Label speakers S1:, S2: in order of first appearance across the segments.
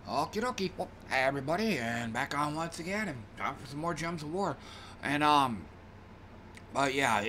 S1: Okie dokie. Well, hey everybody, and back on once again, and time for some more Gems of War. And but yeah,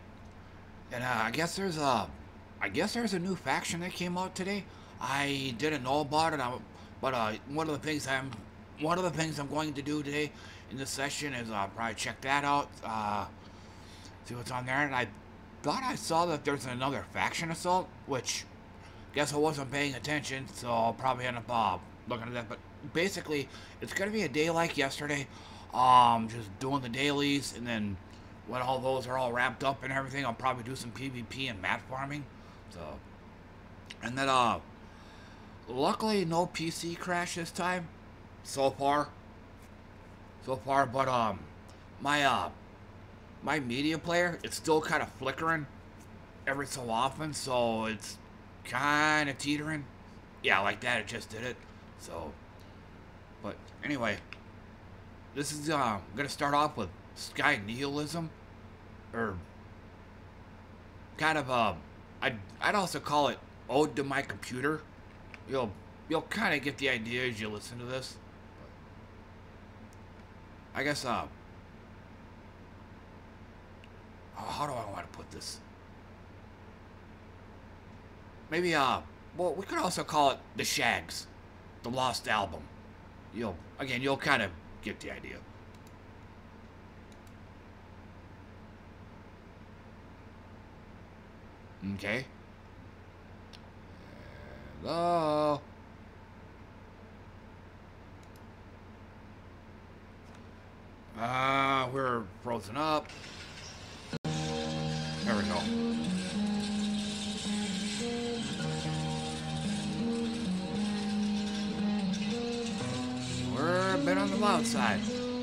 S1: I guess there's a new faction that came out today. I didn't know about it, but one of the things I'm going to do today in this session is probably check that out, see what's on there. And I thought I saw that there's another faction assault, which guess I wasn't paying attention, so I'll probably end up looking at that. But basically, it's gonna be a day like yesterday, just doing the dailies, and then when all those are all wrapped up and everything, I'll probably do some PvP and mat farming. So, and then luckily no PC crash this time, so far. But my media player, it's still kind of flickering every so often, so it's kind of teetering. Yeah, like that, it just did it. So, but anyway, this is gonna start off with sky nihilism, or kind of I'd also call it ode to my computer. You'll kind of get the idea as you listen to this. But I guess how do I want to put this? Maybe well, we could also call it the Shags, the Lost Album. You'll kind of get the idea. Okay. Hello. We're frozen up. There we go. We're a bit on the loud side.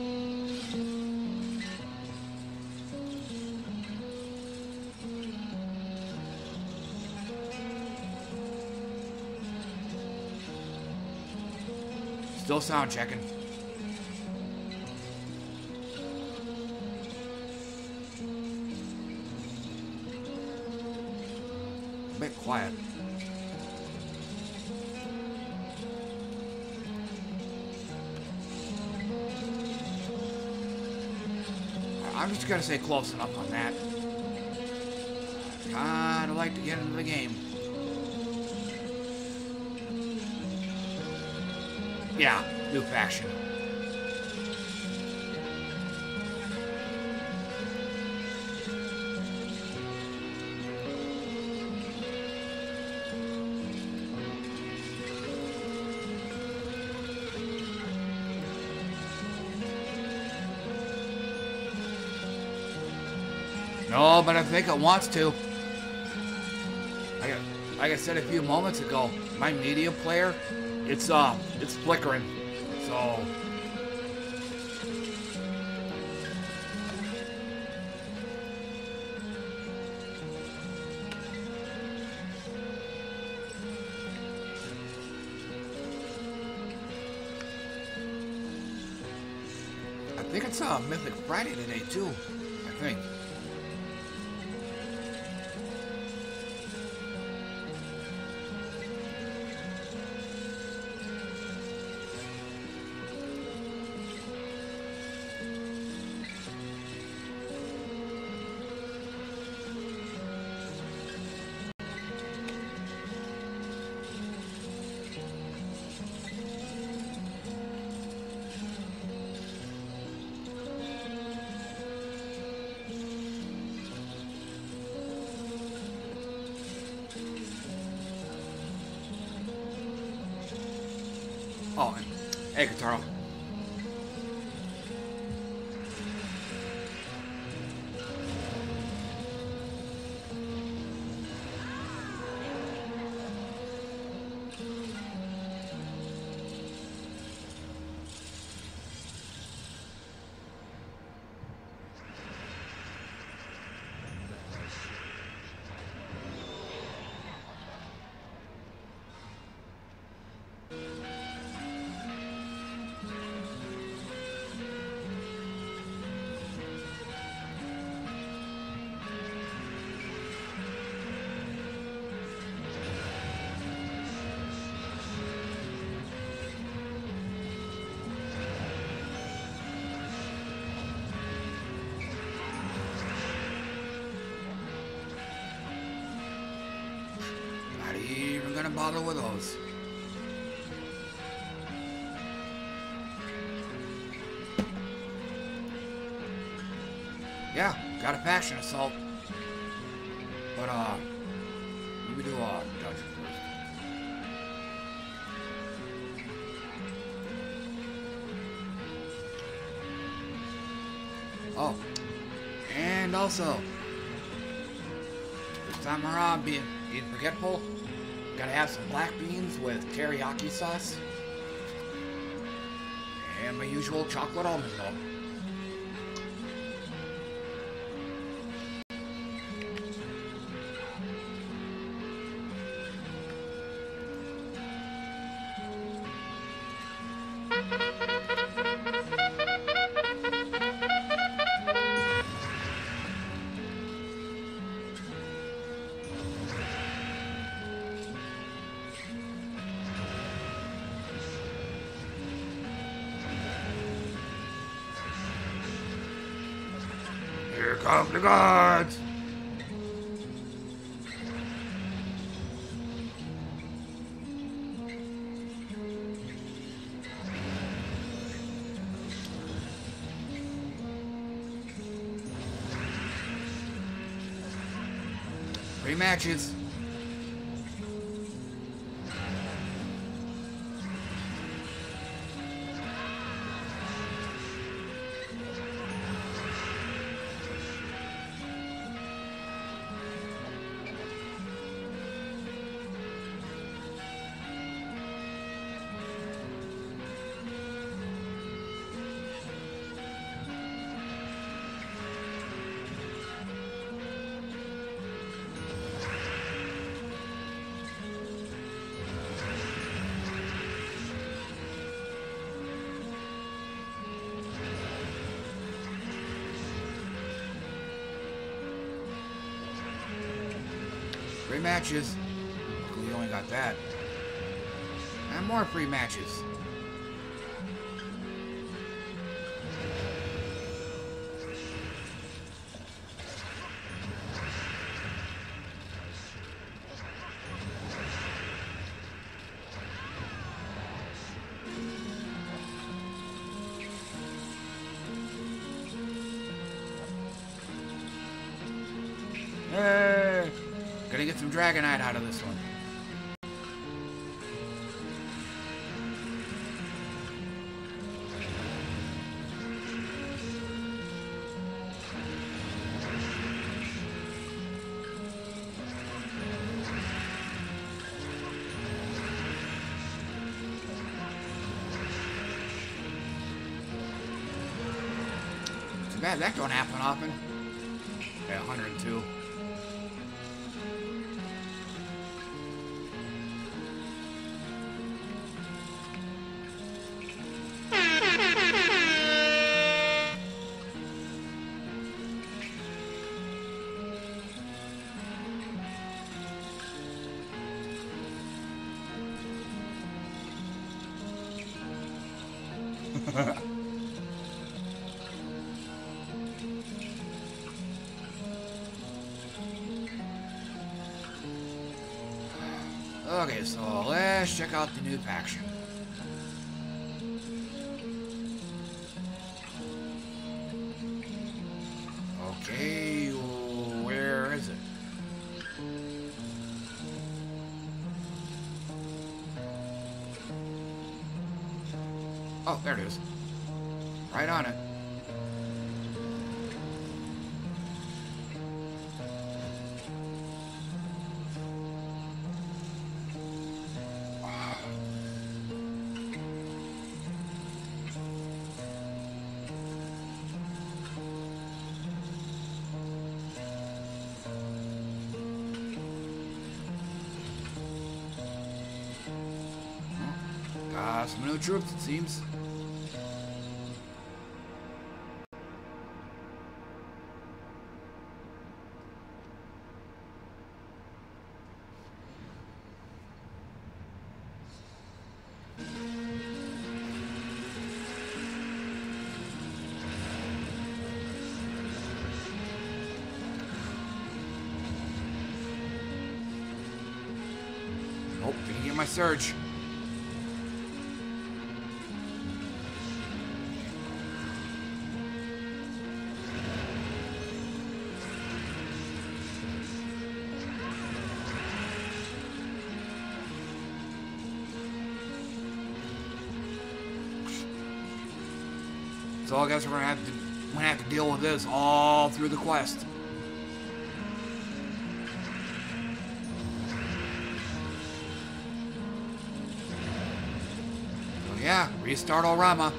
S1: Still sound checking. A bit quiet. I'm just gonna say close enough on that. Kinda like to get into the game. Yeah, new faction. No, but I think it wants to. Like I said a few moments ago, my media player, it's flickering. So I think it's Mythic Friday today too, I think. Oh, hey, Kataro. gonna bother with those. Yeah, got a faction assault. But, let me do a dungeon first. Oh, and also, this time around, being forgetful, gotta have some black beans with teriyaki sauce, and my usual chocolate almond milk. Here come the guards! Rematches. Free matches. We only got that. And more free matches. Hey! Gonna get some Dragonite out of this one. Too bad that don't happen often. Yeah, 102. Okay, so let's check out the new faction. Okay, where is it? Oh, there it is. Right on it. Some new troops, it seems. Oh, didn't get my surge. So I guess we're gonna have to deal with this all through the quest. So yeah, restart Orama.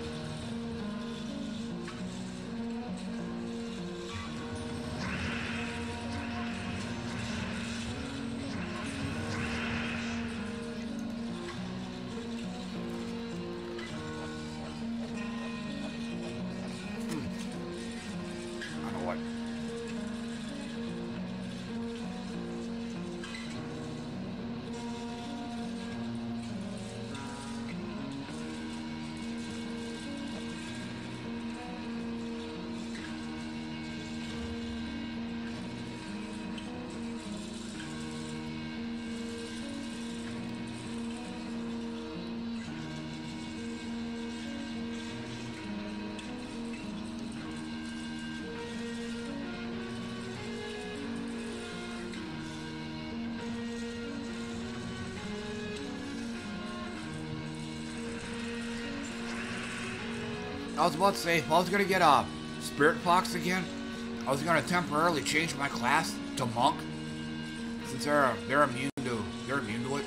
S1: I was about to say, if I was gonna get a Spirit Fox again, I was gonna temporarily change my class to Monk, since they're immune to it.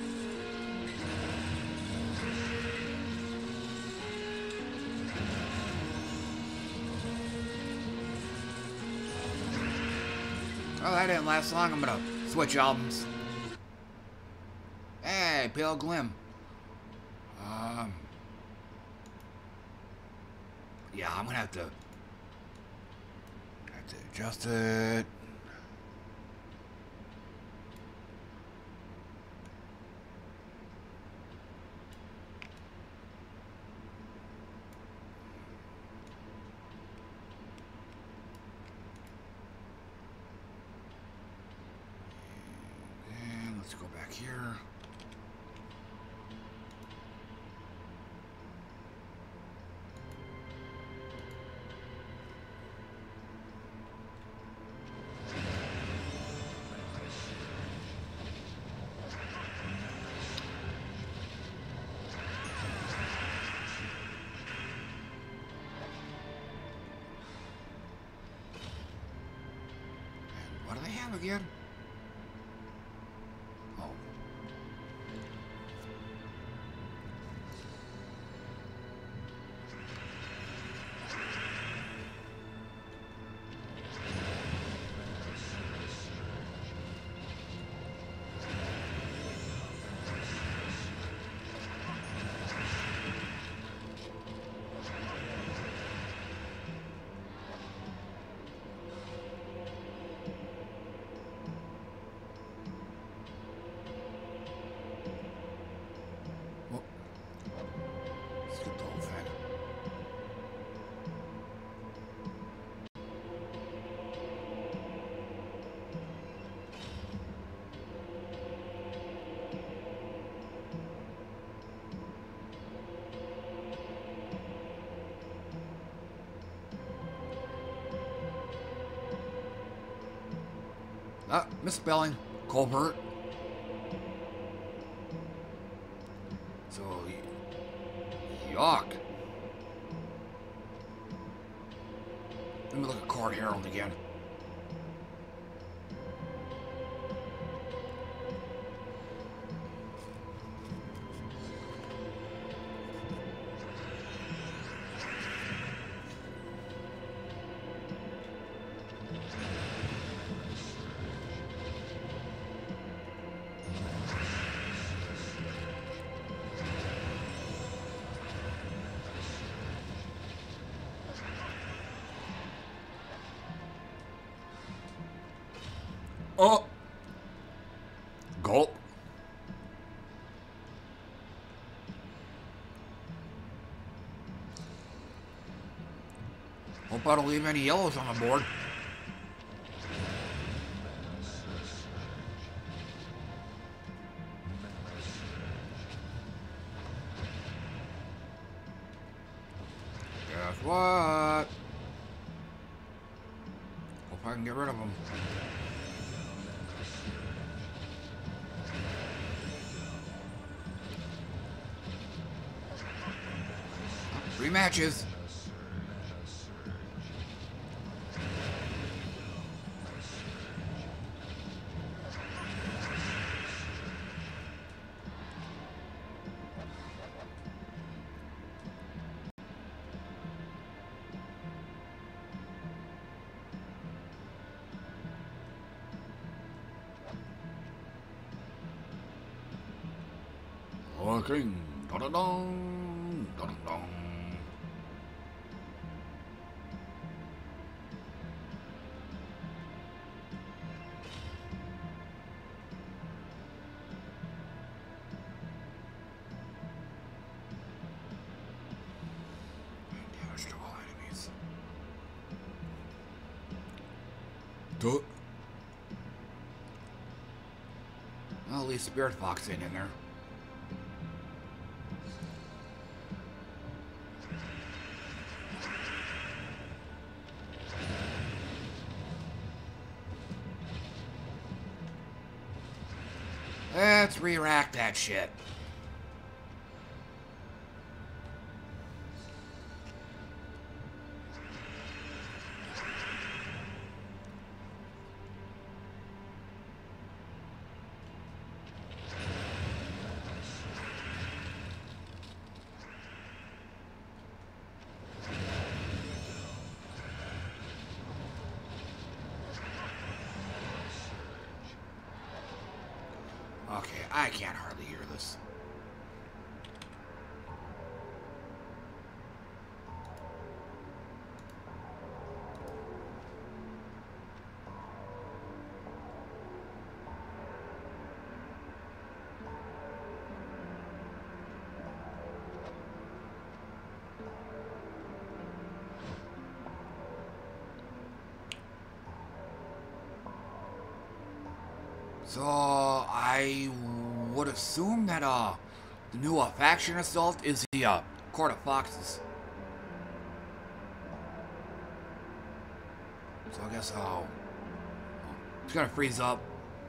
S1: Oh, that didn't last long. I'm gonna switch albums. Hey, Pale Glim. Yeah, I'm gonna have to adjust it. And let's go back here. Again? Oh. Misspelling. Colbert. So, yuck. Let me look at Card Herald again. Oh! Gulp. Hope I don't leave any yellows on the board. What? Hope I can get rid of them. Three matches. King. Dun-dun-dun. Dun-dun-dun. Damage to all enemies. Duh. Well, at least Spirit Fox ain't in there. Let's re-rack that shit. Okay, I can't hardly hear this. So, I would assume that, the new, faction assault is the, Court of Foxes. So I guess, it's gonna freeze up.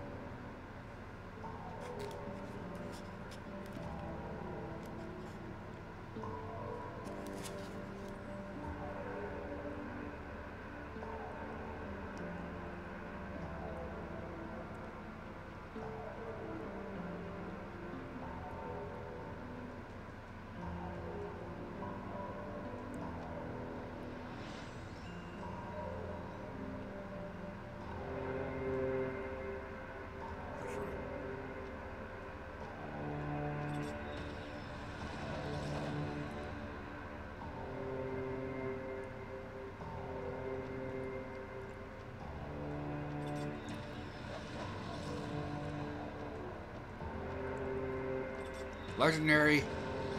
S1: Legendary.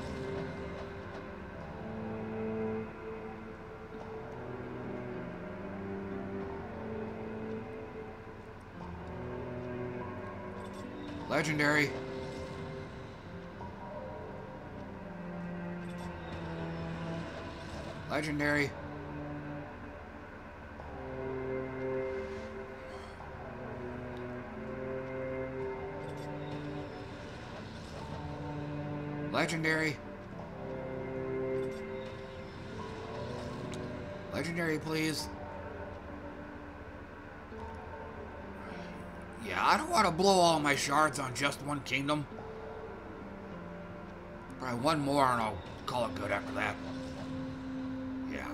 S1: Legendary. Legendary. Legendary. Legendary, please. Yeah, I don't want to blow all my shards on just one kingdom. Probably one more and I'll call it good after that. Yeah.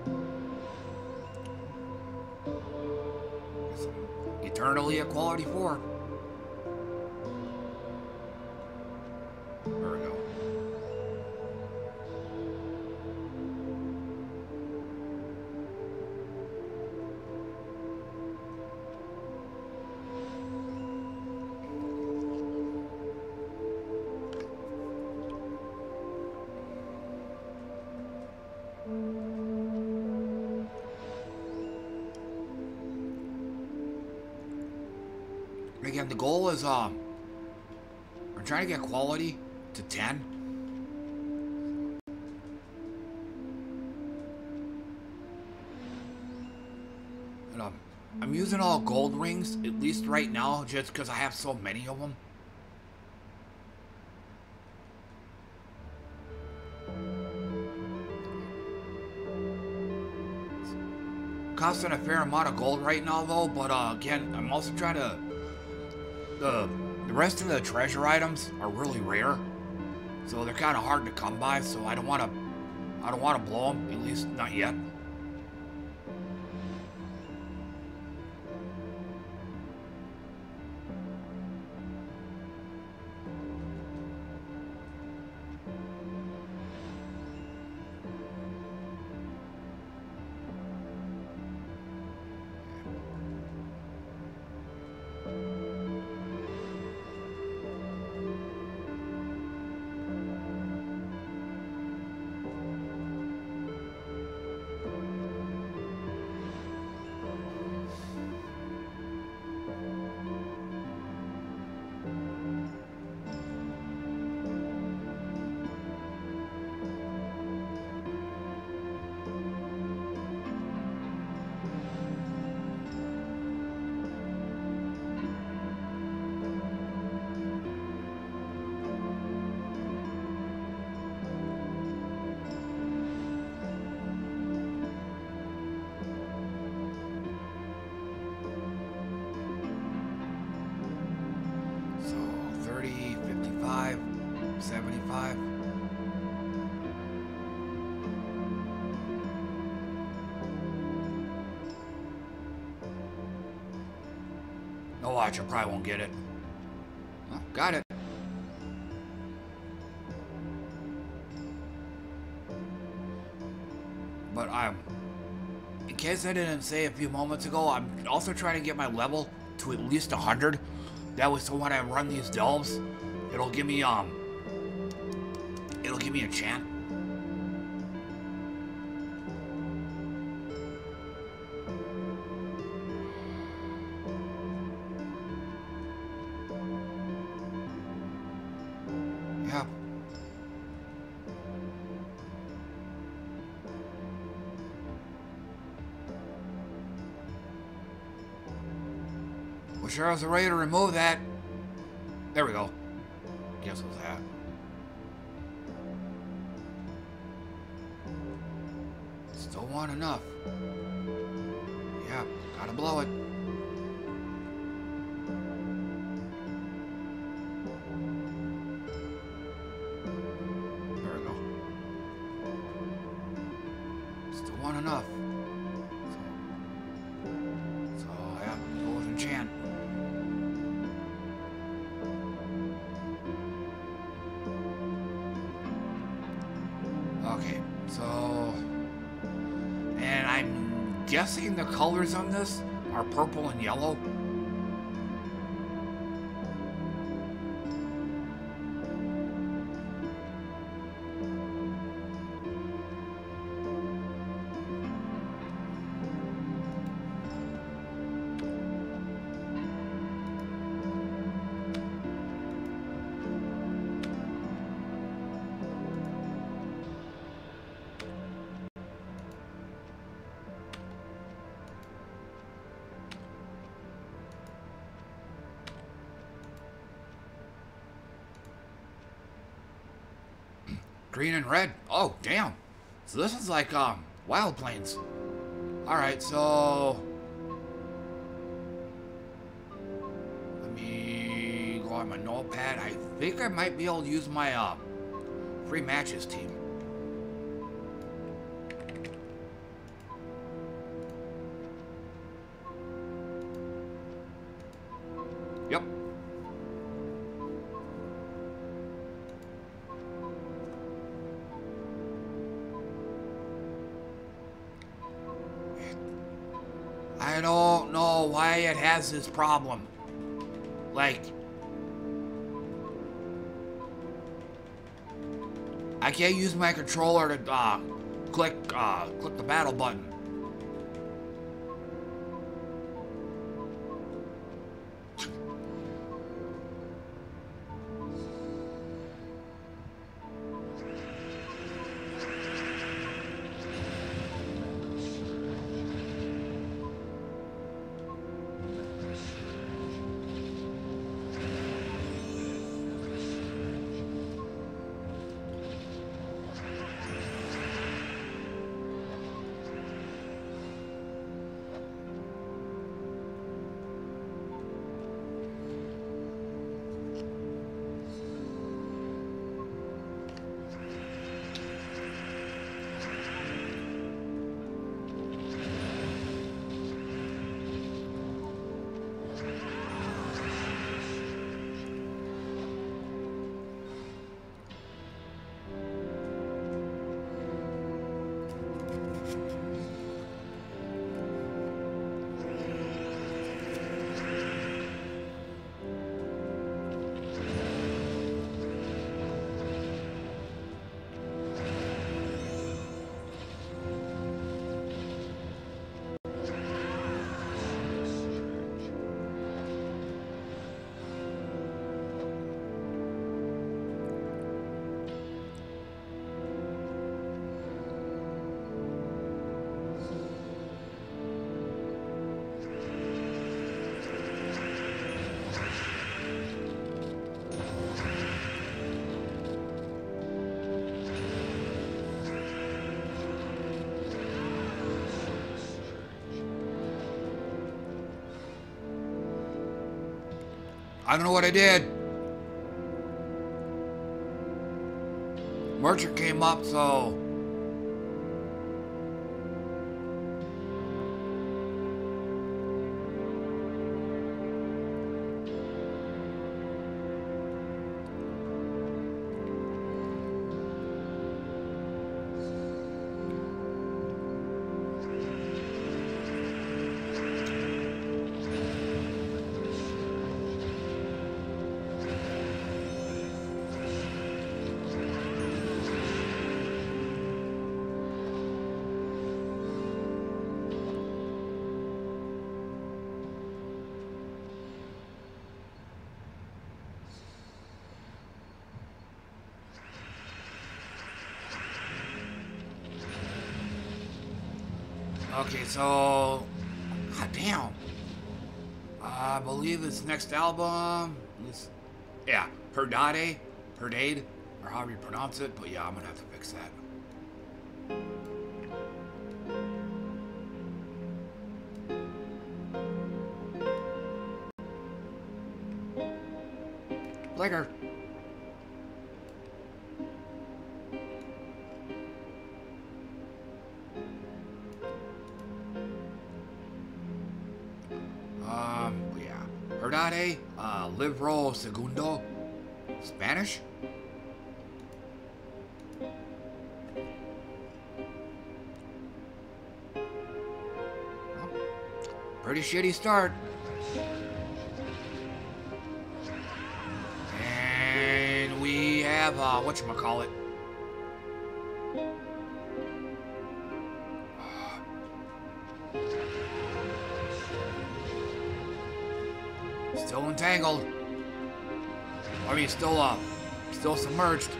S1: Eternally at quality 4. There we go. Again, the goal is we're trying to get quality to 10. And I'm using all gold rings, at least right now, just because I have so many of them. Costing a fair amount of gold right now, though, but again, I'm also trying to... The rest of the treasure items are really rare, so they're kind of hard to come by. So I don't want to blow them, at least not yet. Watch, I probably won't get it. Oh, got it. But in case I didn't say a few moments ago, I'm also trying to get my level to at least 100. That way, so when I run these delves, it'll give me a chant. Sure, I was ready to remove that. There we go. Guess it was that. Still want enough. Yeah, gotta blow it. There we go. Still want enough. So yeah, go with enchant. Okay, so, and I'm guessing the colors on this are purple and yellow. Green and red. Oh, damn. So this is like, Wild Plains. Alright, so... Let me go on my notepad. I think I might be able to use my, free matches team. I don't know why it has this problem. Like, I can't use my controller to click the battle button. I don't know what I did. Merchant came up, so... Okay, so... God damn. I believe this next album... Yeah, Herdade, or however you pronounce it, but yeah, I'm gonna have to fix that. Later. Yeah. Herdade, Libro Segundo, Spanish? Pretty shitty start. And we have, whatchamacallit. Still entangled. I mean, still submerged.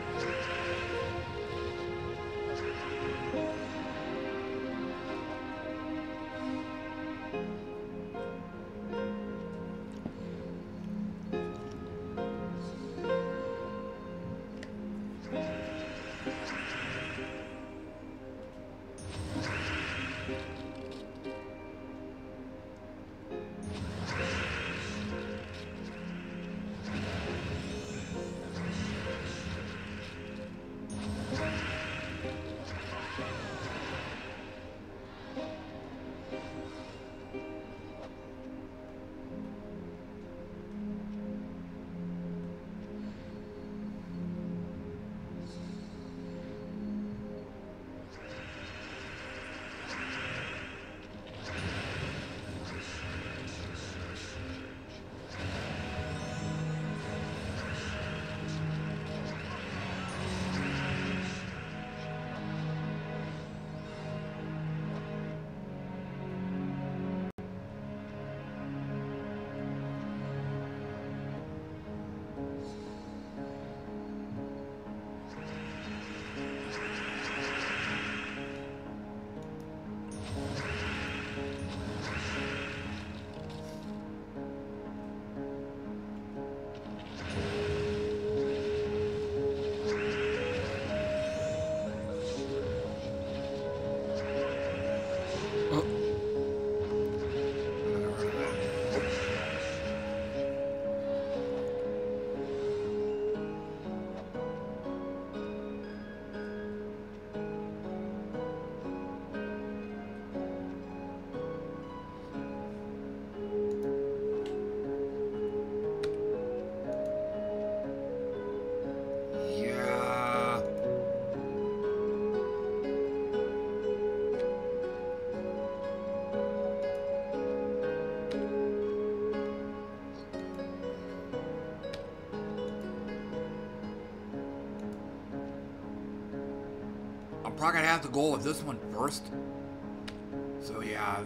S1: probably gonna have to go with this one first. So yeah,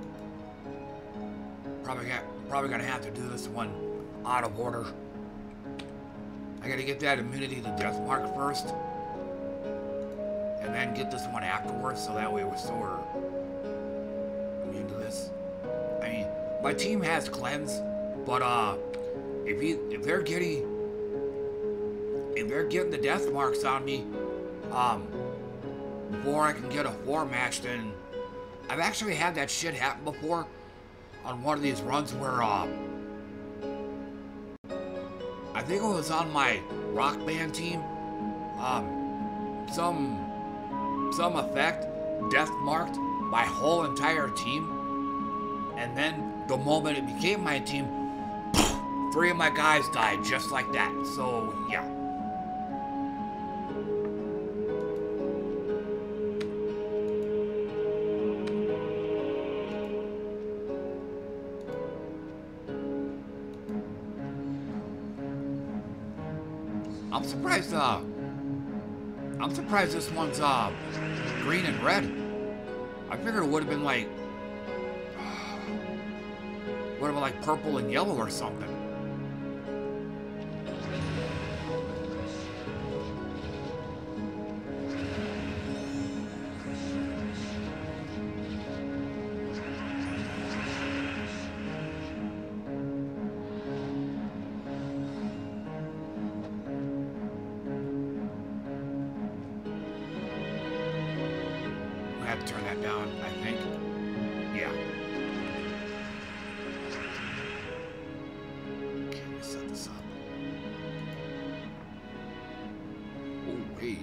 S1: probably gonna have to do this one out of order. I gotta get that immunity to death mark first, and then get this one afterwards, so that way we're immune to this. I mean, my team has cleanse, but if they're getting the death marks on me, before I can get a 4 match, then I've actually had that shit happen before on one of these runs where I think it was on my rock band team. Some effect death marked my whole entire team, and then the moment it became my team, 3 of my guys died just like that. So yeah. I'm surprised this one's green and red. I figured it would have been like purple and yellow or something. Turn that down, I think. Yeah. Okay, let me set this up. Oh, hey.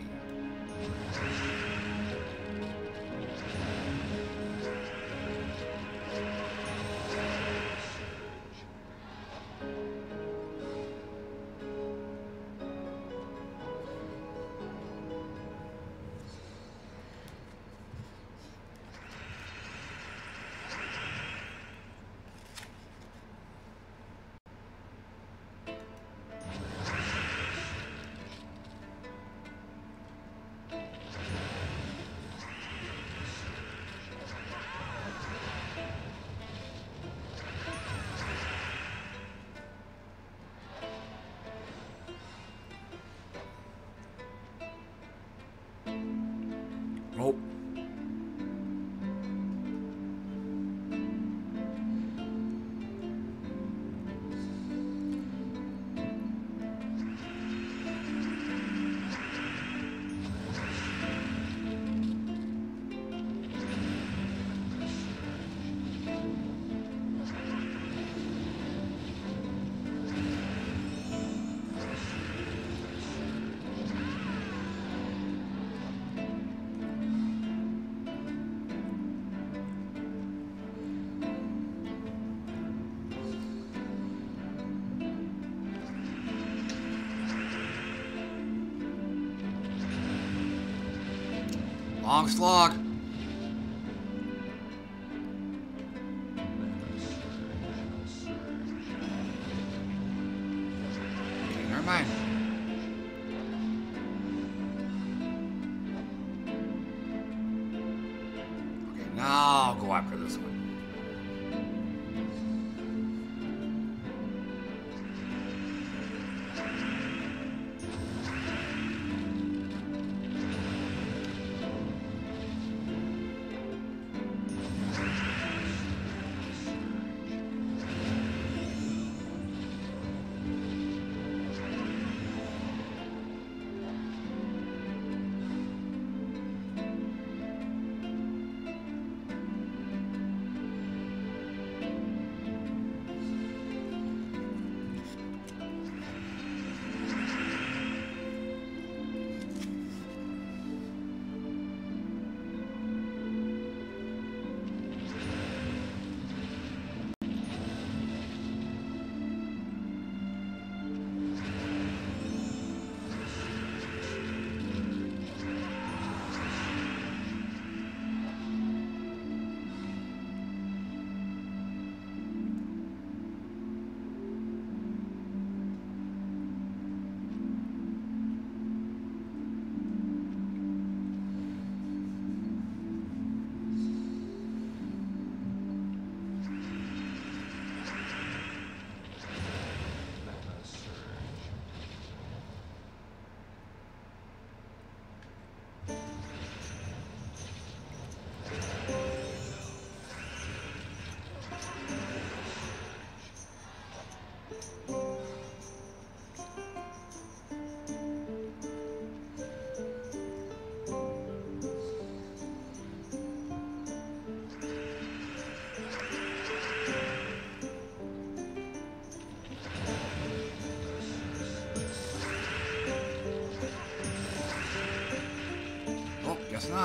S1: Nope. Long slog. Okay, never mind. Okay, now I'll go after this one.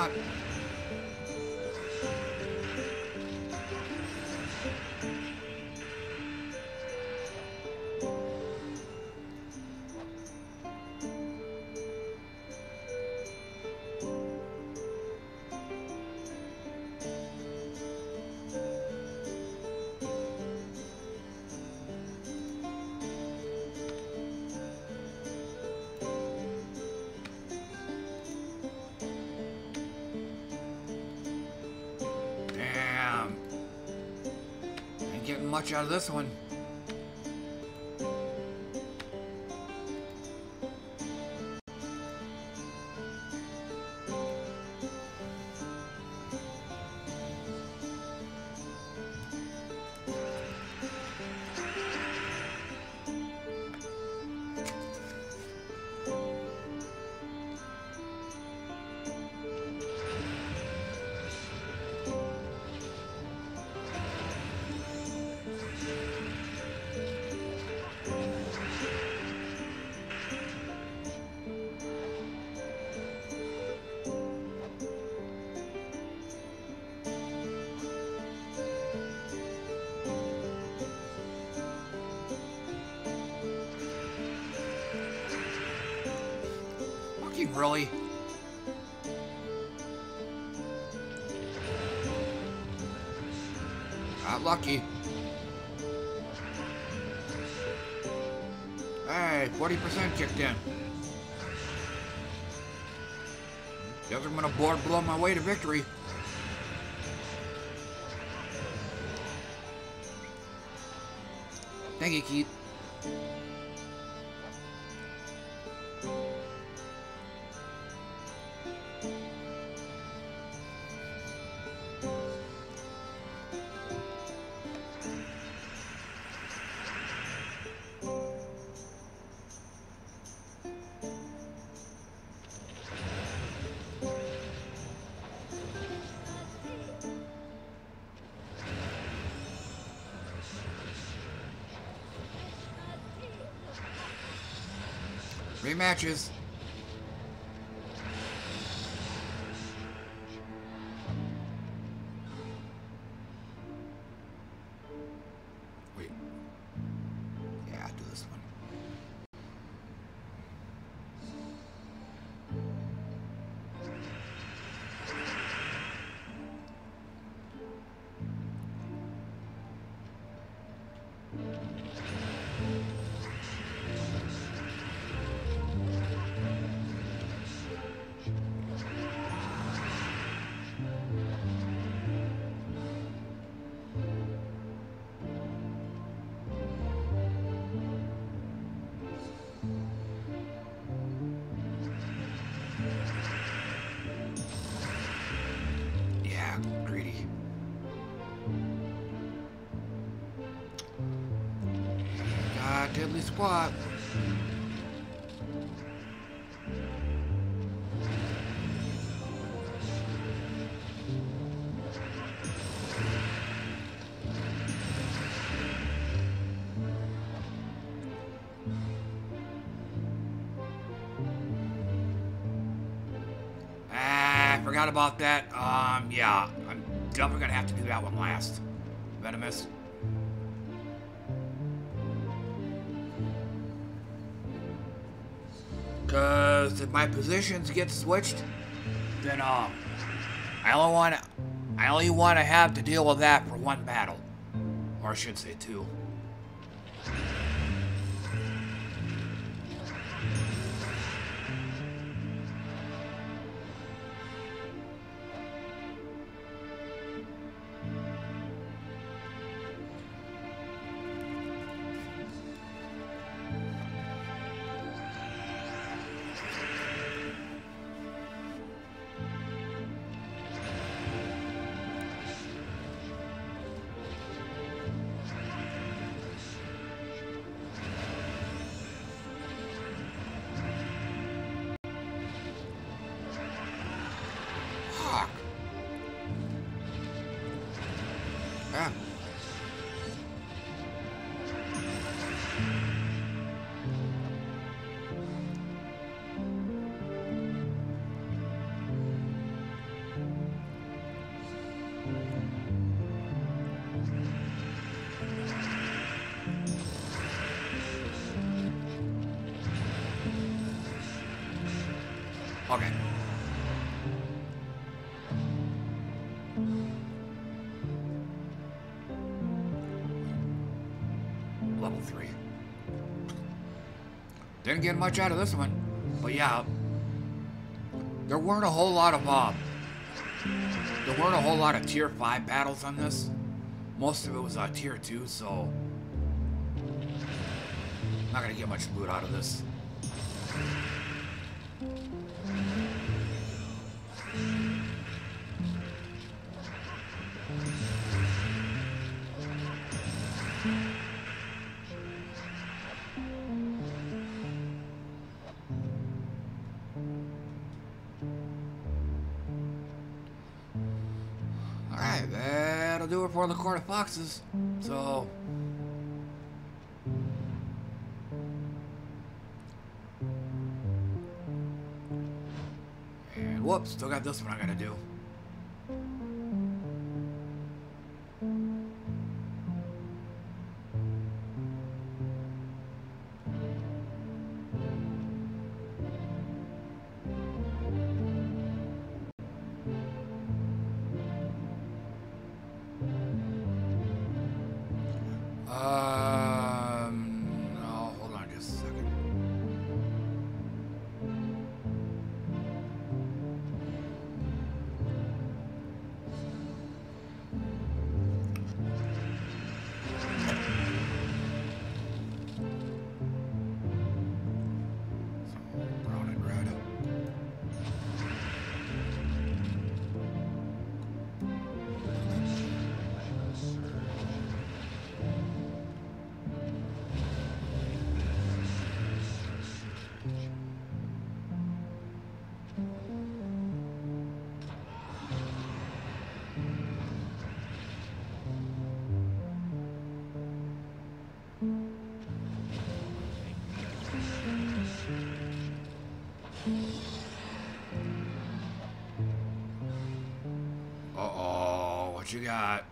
S1: not. Much out of this one. Really? Not lucky. Hey, 40% kicked in. Guess I'm gonna board blow my way to victory. Thank you, Keith. Rematches. Wait. Yeah, I'll do this one. Squat. I forgot about that. Yeah, I'm definitely gonna have to do that one last. Venomous. Because if my positions get switched, then I only want to have to deal with that for one battle, or I should say two. Okay. Level 3. Didn't get much out of this one. But yeah, there weren't a whole lot of tier 5 battles on this. Most of it was tier 2, so not gonna get much loot out of this. Alright, that'll do it for the Court of Foxes. So and whoops, still got this one I gotta do. No, hold on just a second. Brown and red. Uh-oh, what you got?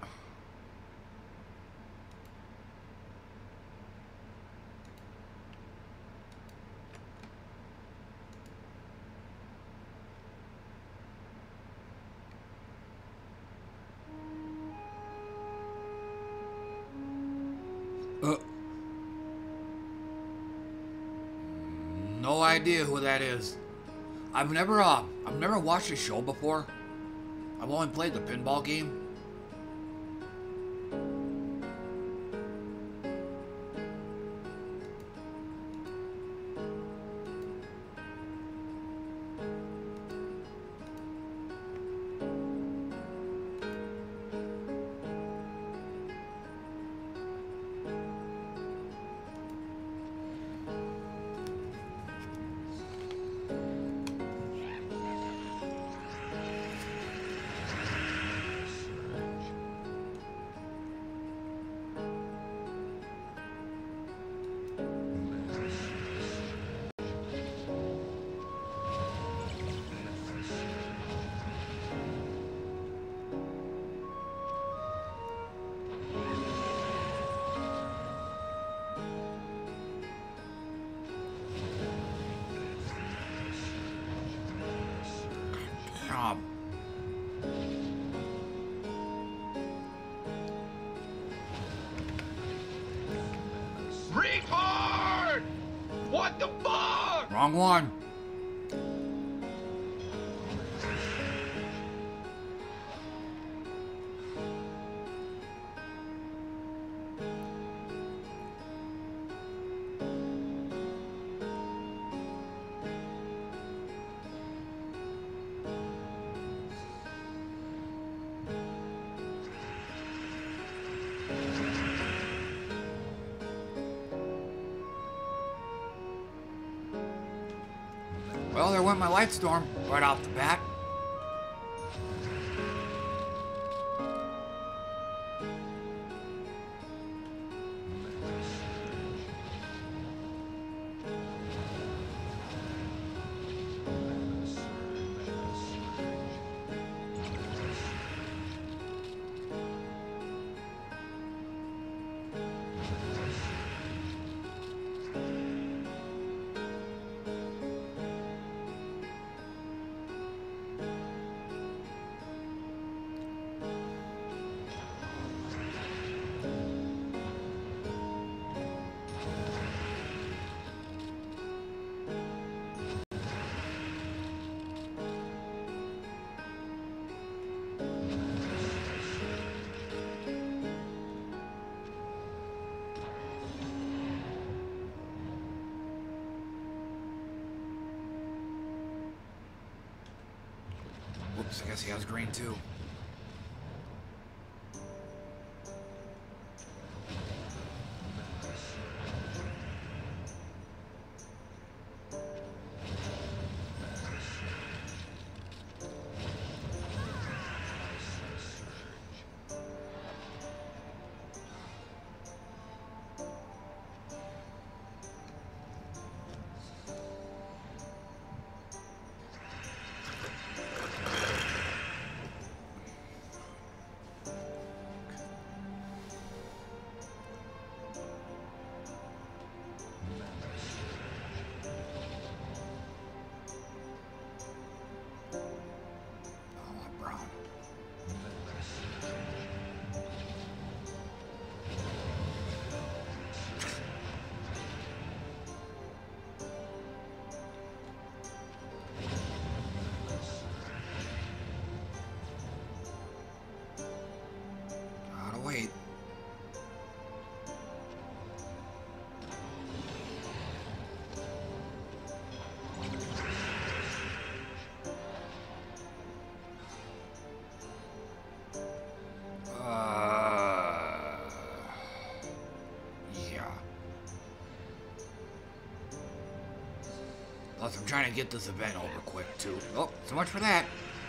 S1: No idea who that is. I've never watched a show before. I've only played the pinball game.
S2: Retard! What the fuck?
S1: Wrong one. Well, there went my light storm right off the bat. I guess he has green too. Plus, I'm trying to get this event over quick, too. Oh, so much for that.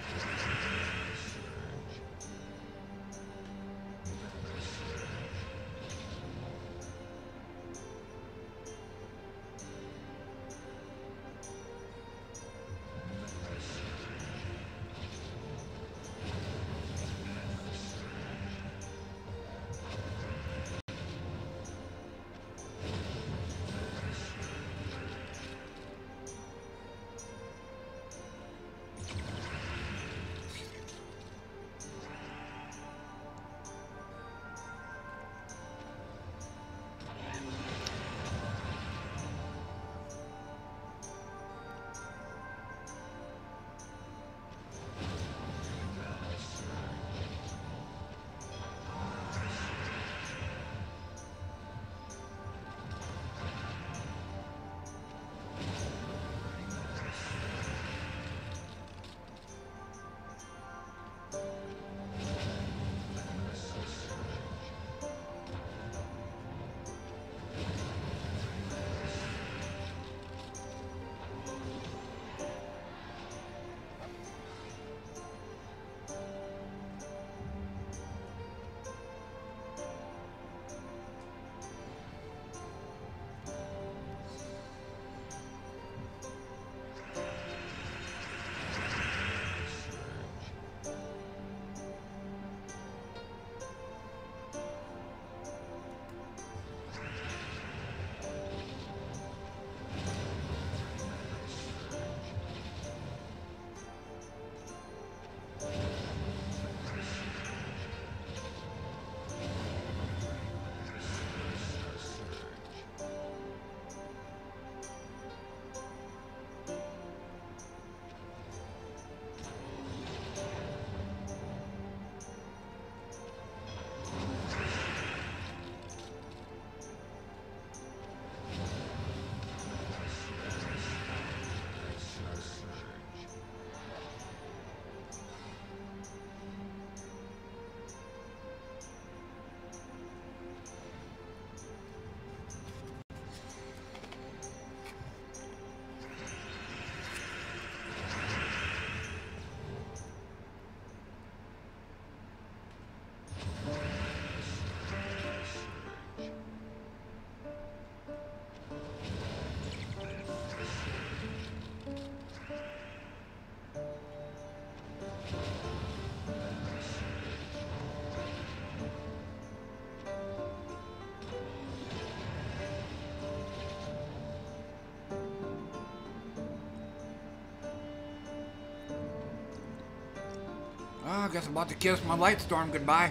S1: I guess I'm about to kiss my light storm goodbye.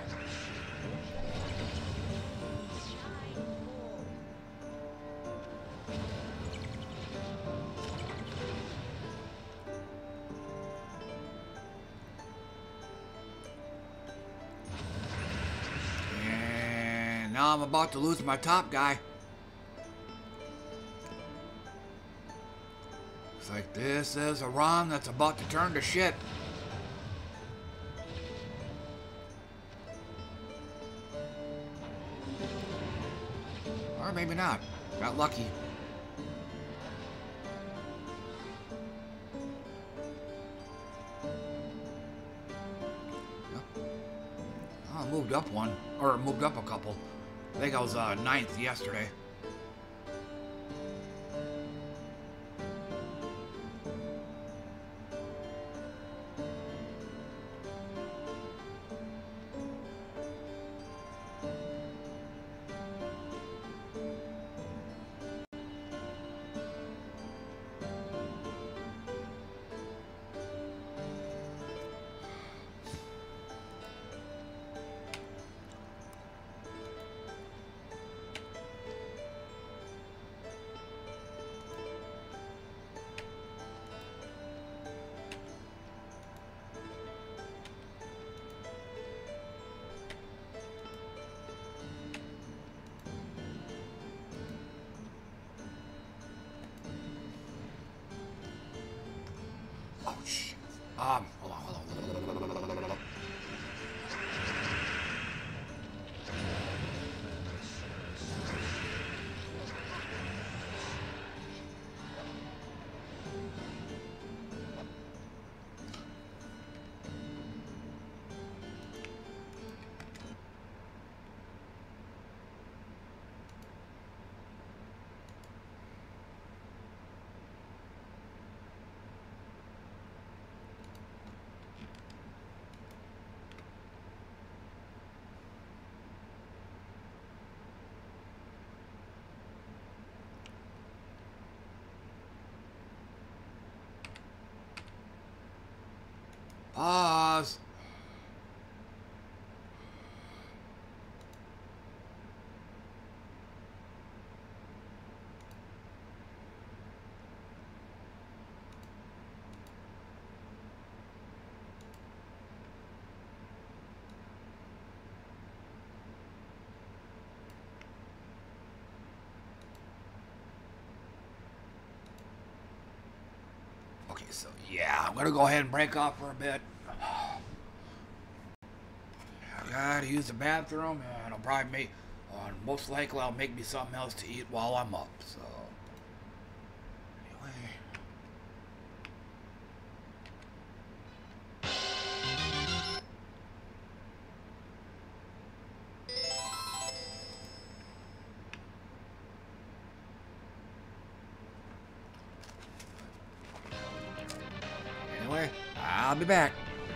S1: And now I'm about to lose my top guy. It's like this is a run that's about to turn to shit. Or maybe not. Got lucky. Yep. Oh, moved up one. Or moved up a couple. I think I was ninth yesterday. Pause. Okay, so yeah, I'm gonna go ahead and break off for a bit. I gotta use the bathroom, and I'll probably most likely I'll make me something else to eat while I'm up. So anyway, I'll be back.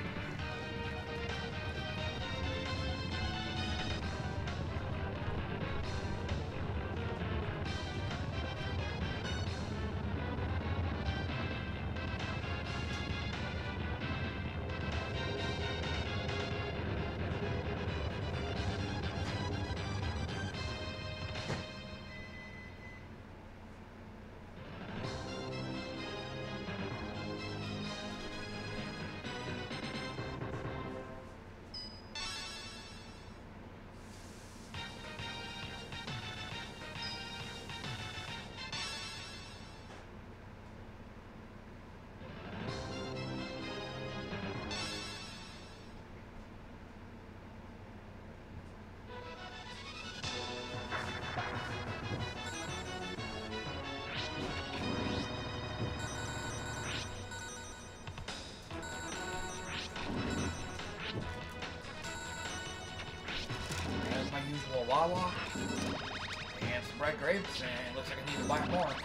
S1: Wawa and some red grapes, and looks like I need to buy more.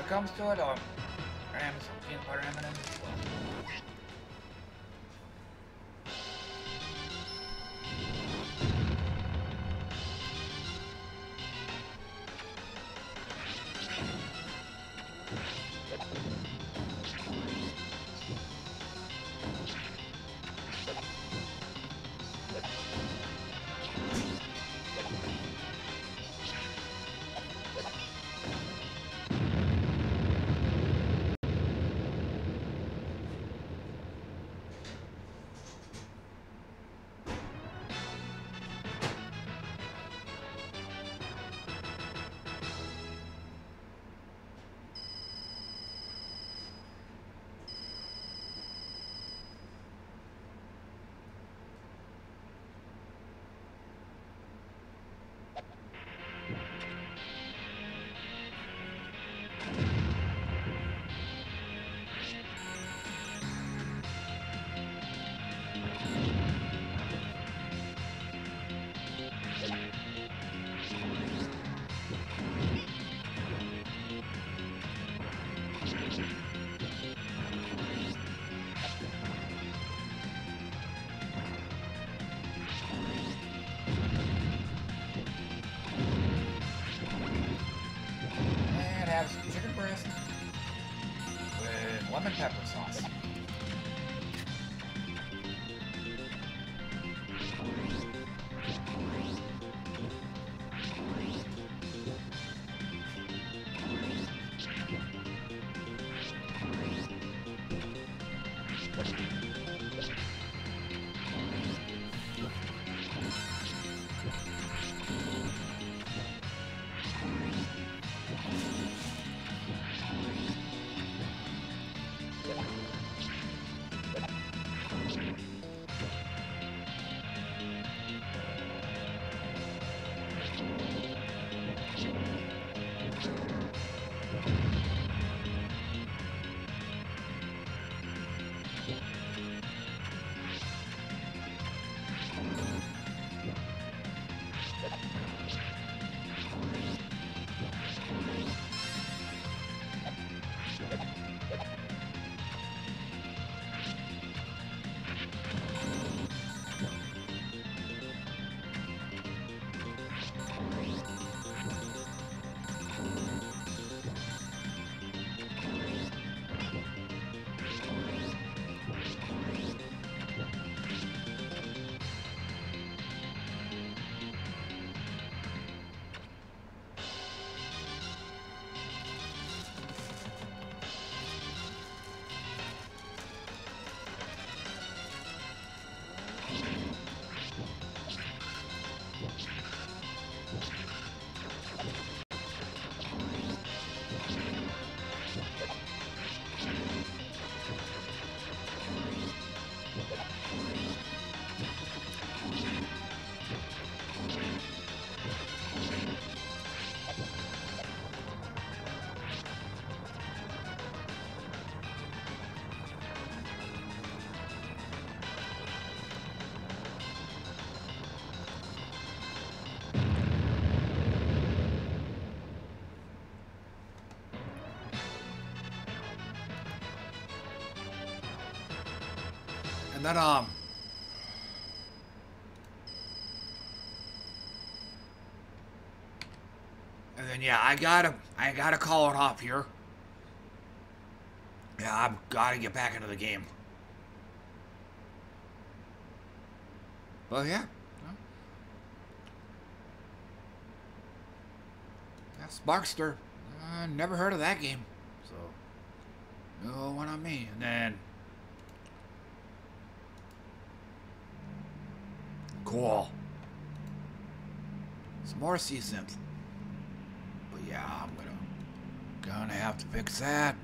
S1: it comes to it, I am some peanut butter M&Ms as well. Have some chicken breast with lemon pepper sauce. And then, and then, yeah, I gotta call it off here. Yeah, I've gotta get back into the game. But yeah. That's Sparkster. Never heard of that game. So, no one on me. And then, cool. Some more C-Synth. But yeah, I'm gonna have to fix that.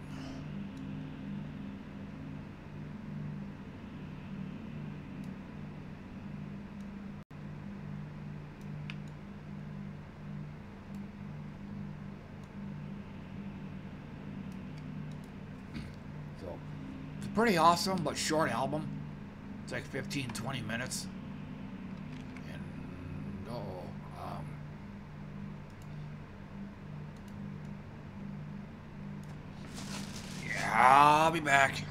S1: So, it's a pretty awesome but short album. It's like 15-20 minutes. I'll be back.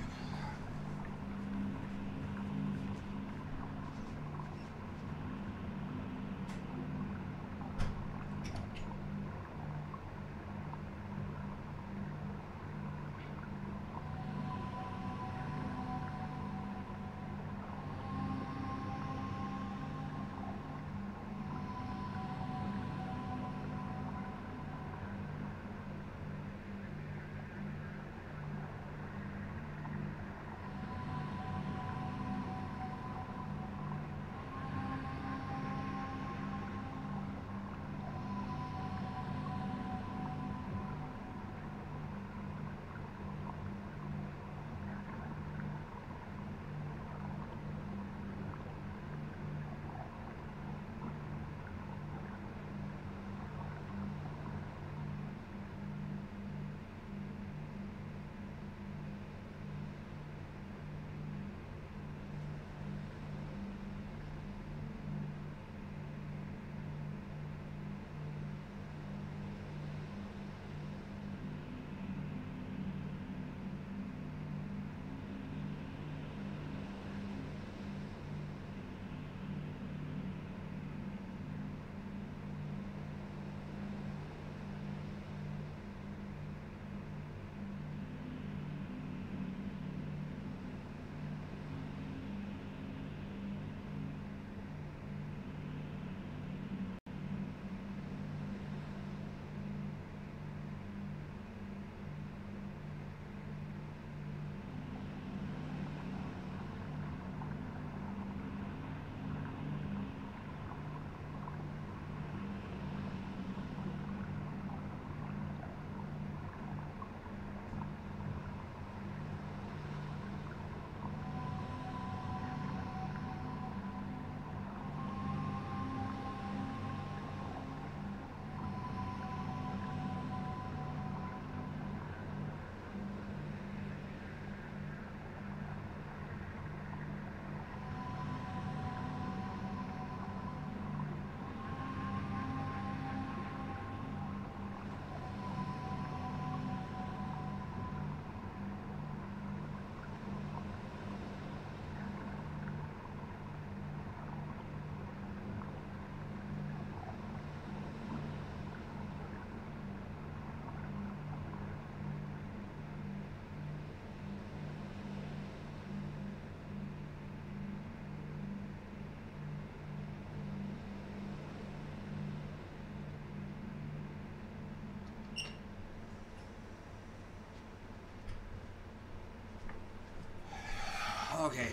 S1: Okay.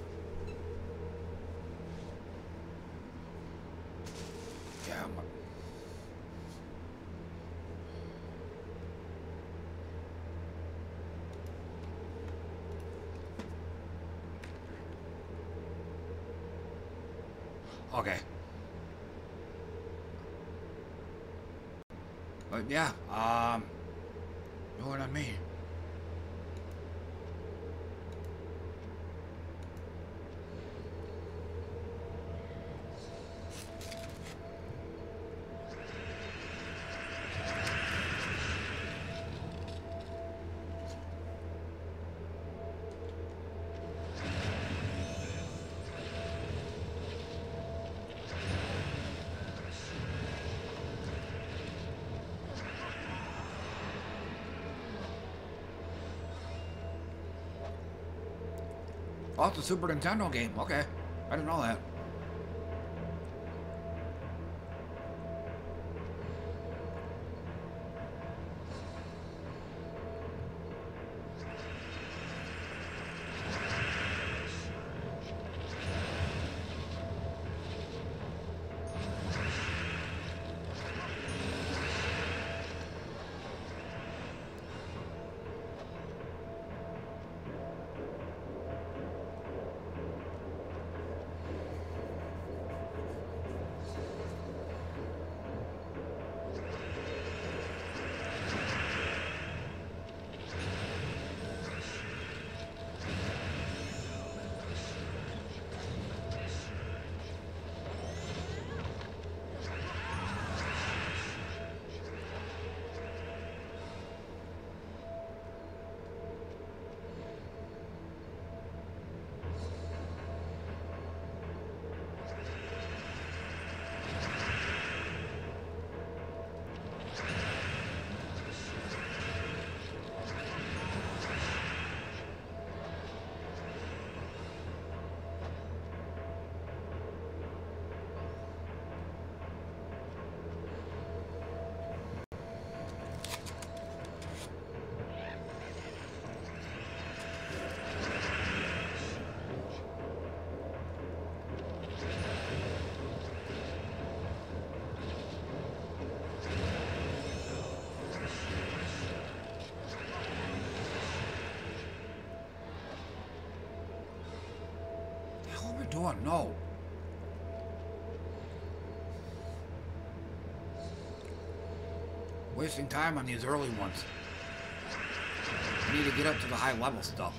S1: Yeah. Okay. But yeah, know what I mean. Oh, it's a Super Nintendo game. Okay. I didn't know that. Oh no. Wasting time on these early ones. I need to get up to the high level stuff.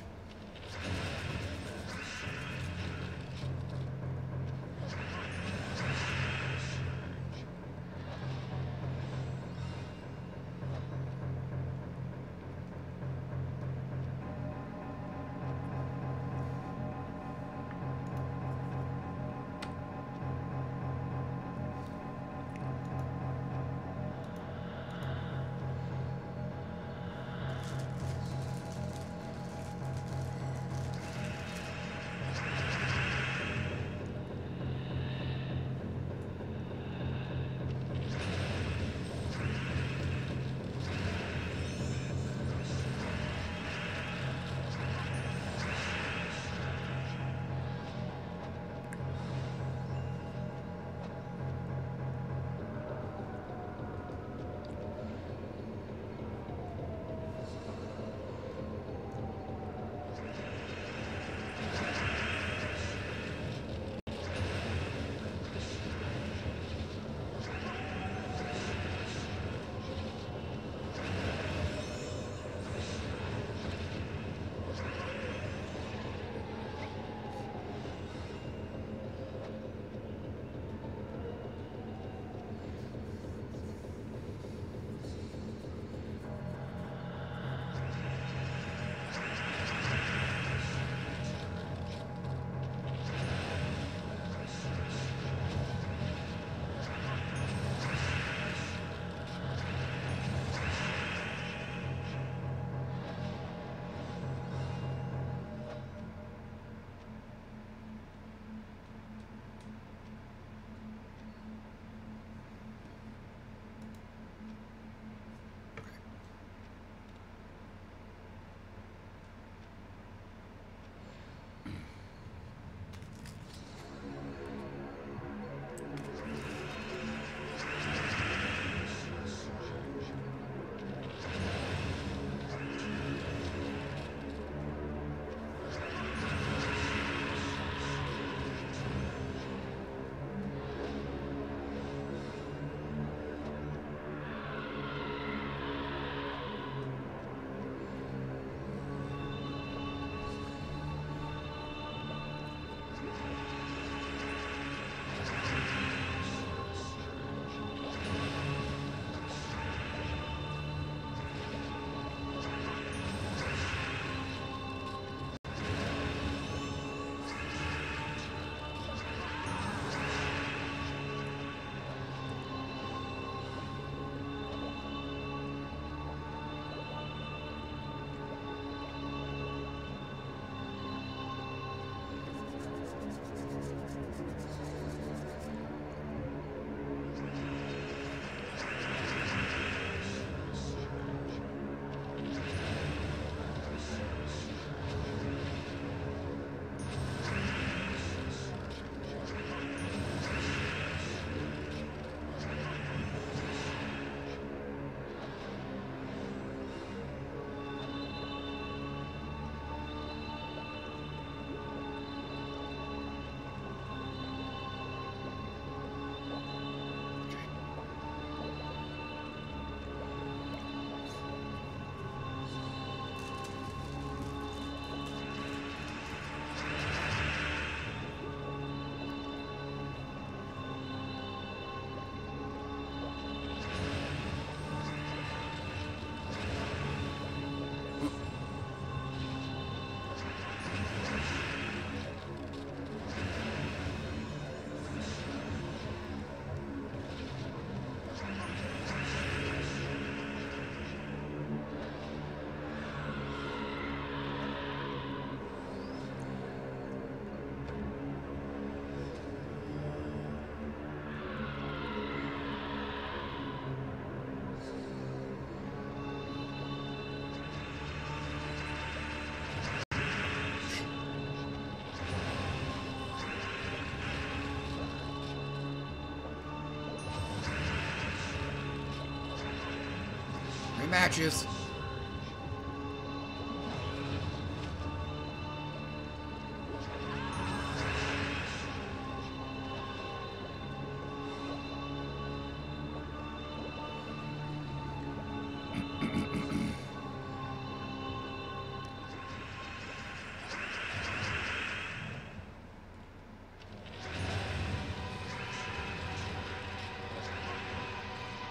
S1: Rematches.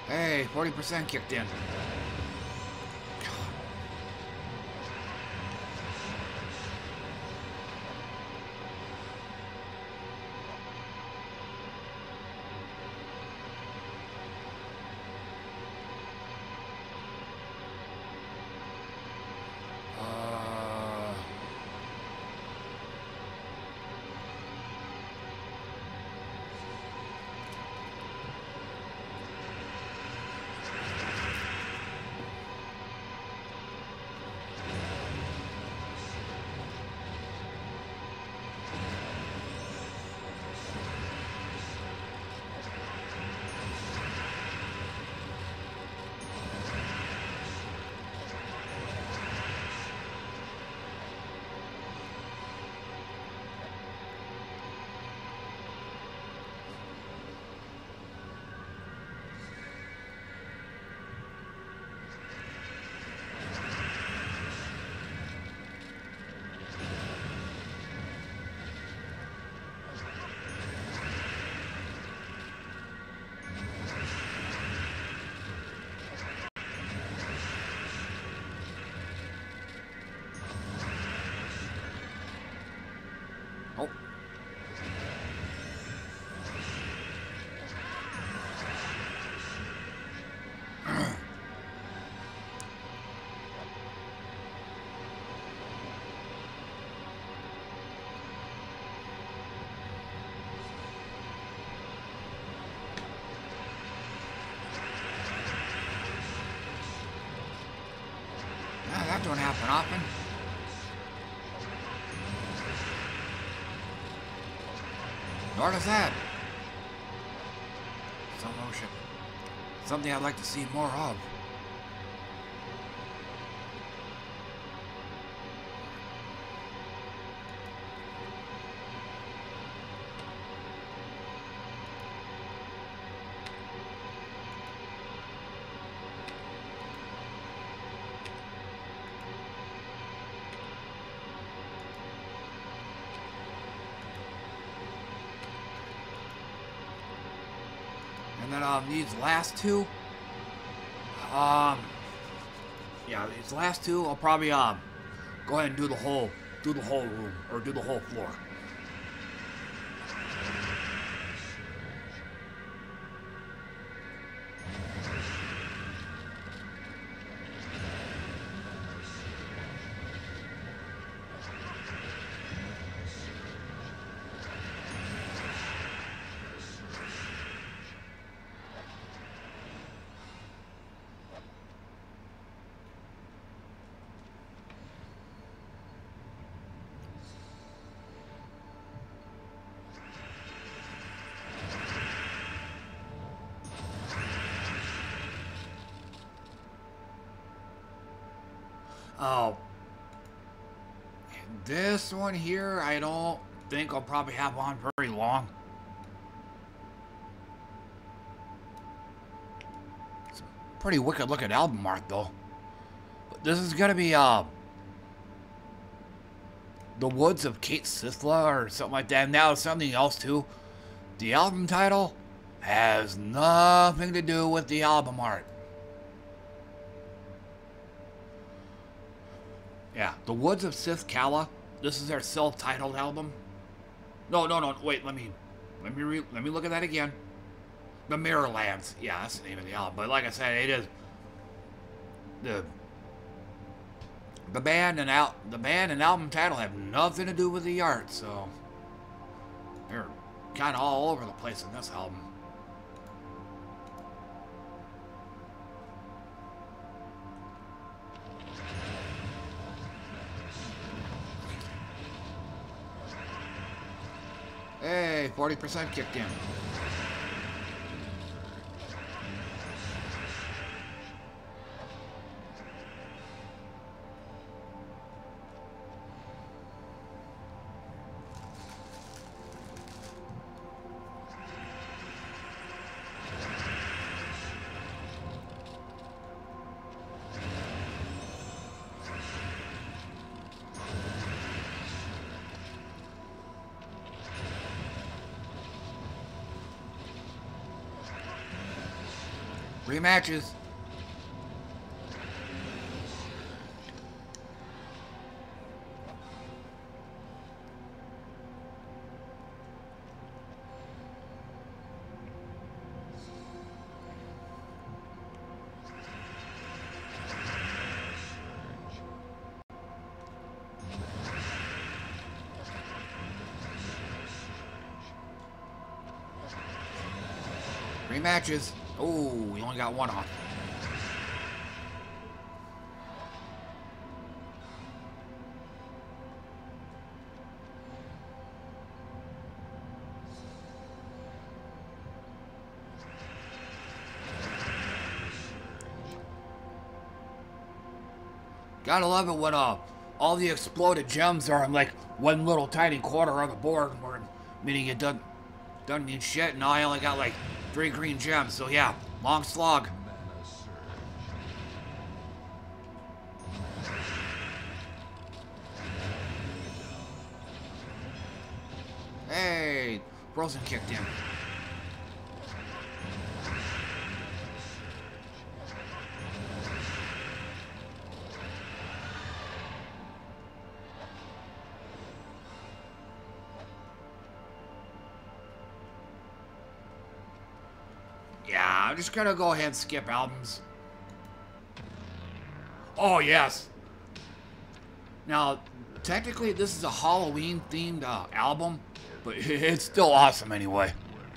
S1: Hey, 40% kicked in. That don't happen often. Nor does that. Some motion. Something I'd like to see more of. And then these last two, yeah, these last two, I'll probably go ahead and do the whole room or do the whole floor. Oh, this one here, I don't think I'll probably have on very long. It's a pretty wicked looking album art though. This is gonna be The Woods of Kate Sithla or something like that. Now something else too. The album title has nothing to do with the album art. Yeah, The Woods of Sith Kala. This is their self-titled album. No, wait, let me look at that again. The Mirrorlands. Yeah, that's the name of the album. But like I said, it is the band and album title have nothing to do with the art, so they're kind of all over the place in this album. Hey, 40% kicked in. Rematches. Rematches. Oh, we only got one off. Gotta love it when all the exploded gems are in like one little tiny corner of the board, where meaning it doesn't mean shit, and I only got like 3 green gems, so yeah, long slog. Hey, Frozen kicked in. Yeah, I'm just gonna go ahead and skip albums. Oh, yes. Now, technically, this is a Halloween-themed album, but it's still awesome anyway.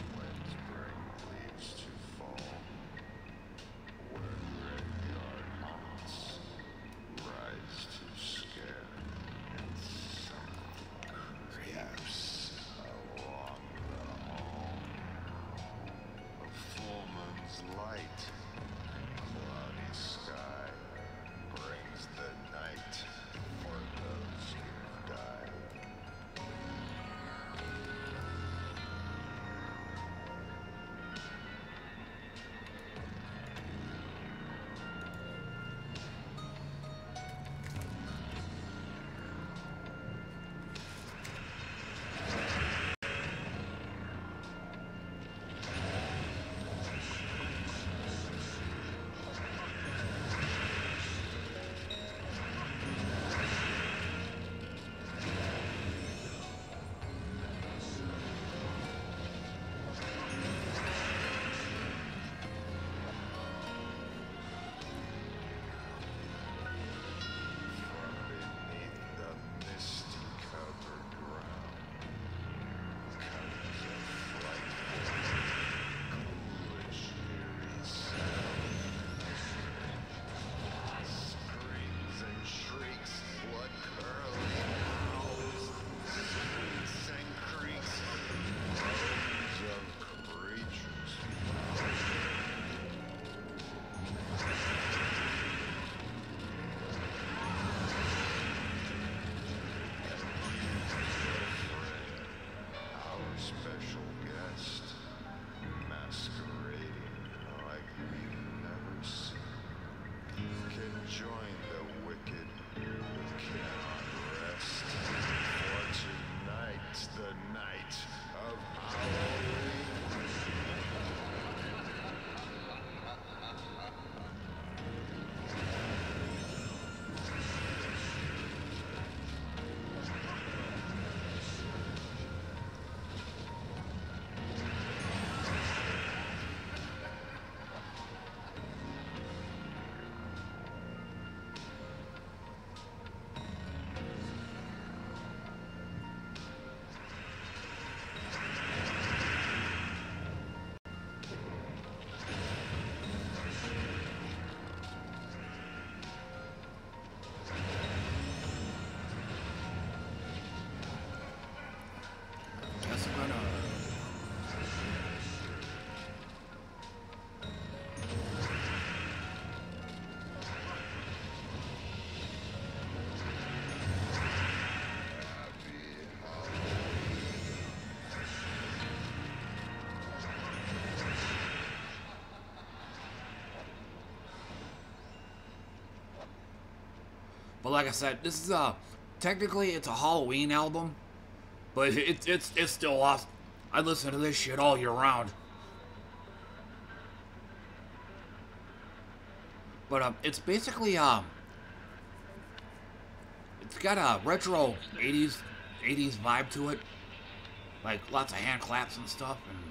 S1: But like I said, this is technically it's a Halloween album, but it's still awesome. I listen to this shit all year round. But it's basically it's got a retro 80s vibe to it, like lots of hand claps and stuff. And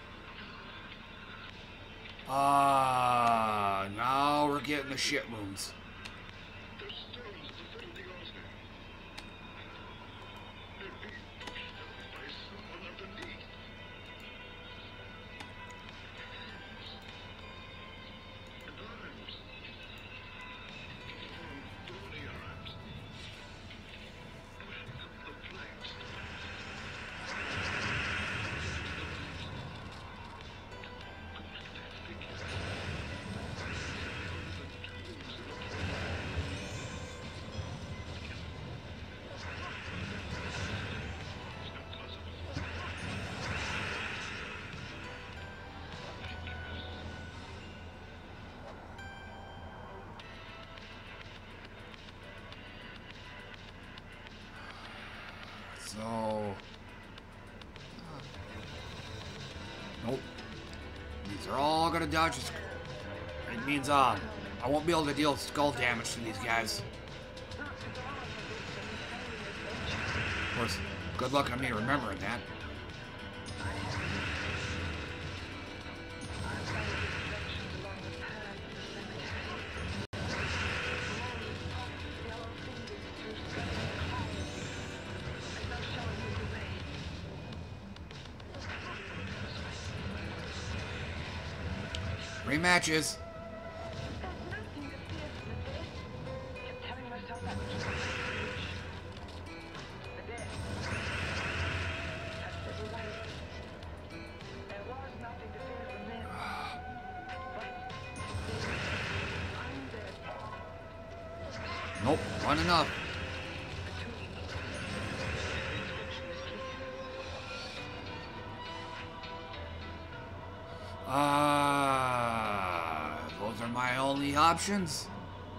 S1: now we're getting the shit rooms. So, nope. These are all gonna dodge. It means I won't be able to deal skull damage to these guys. Of course, good luck on me remembering that. Rematches. Nope, one enough. Those are my only options.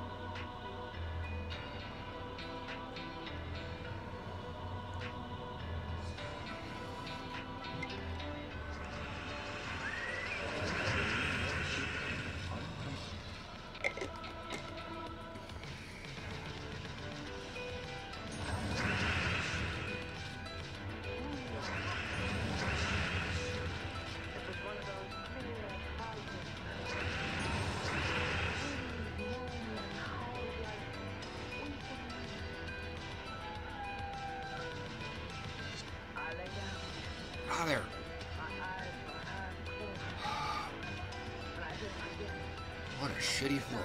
S1: There. What a shitty floor.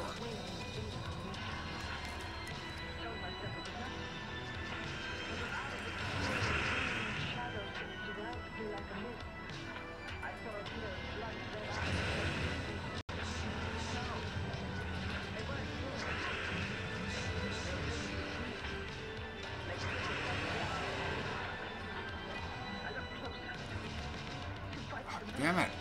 S1: Damn it.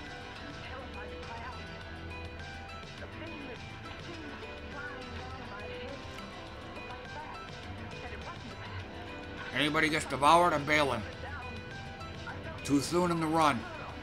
S1: Anybody gets devoured, I'm bailing. Too soon in the run.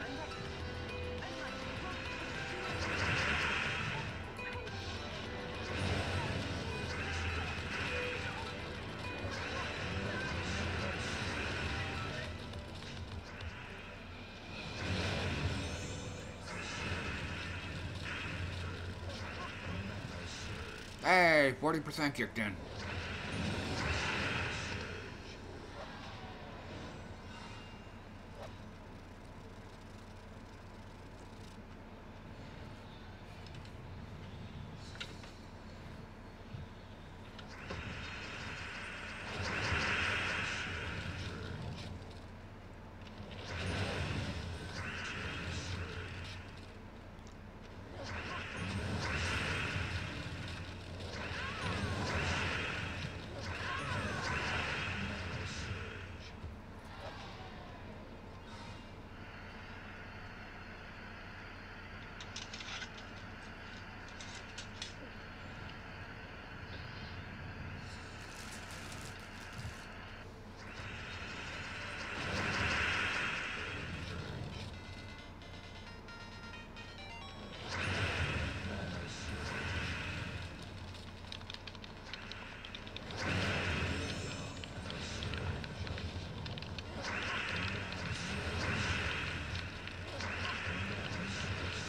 S1: Hey, 40% kicked in.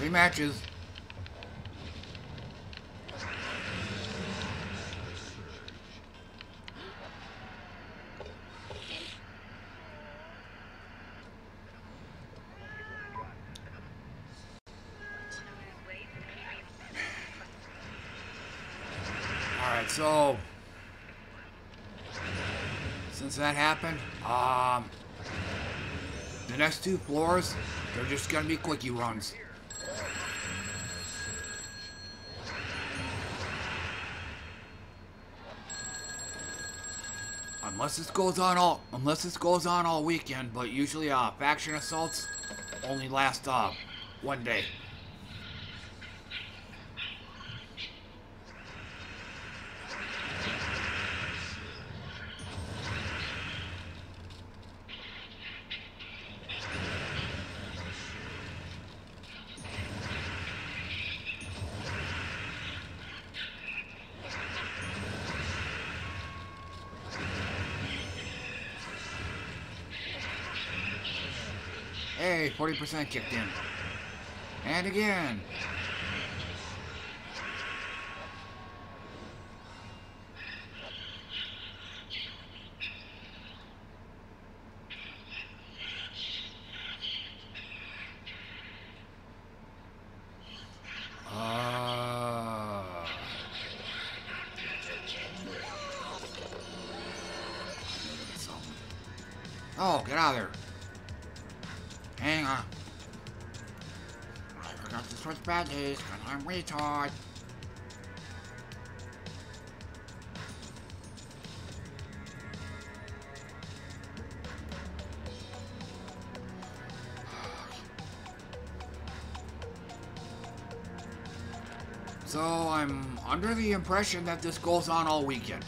S1: 3 matches. Alright, so since that happened, the next 2 floors, they're just gonna be quickie runs. Unless this goes on all weekend, but usually faction assaults only last 1 day. Hey, 40% kicked in. And again. Oh, get out of there. Hang on. I forgot to switch bad days because I'm retard. So I'm under the impression that this goes on all weekend.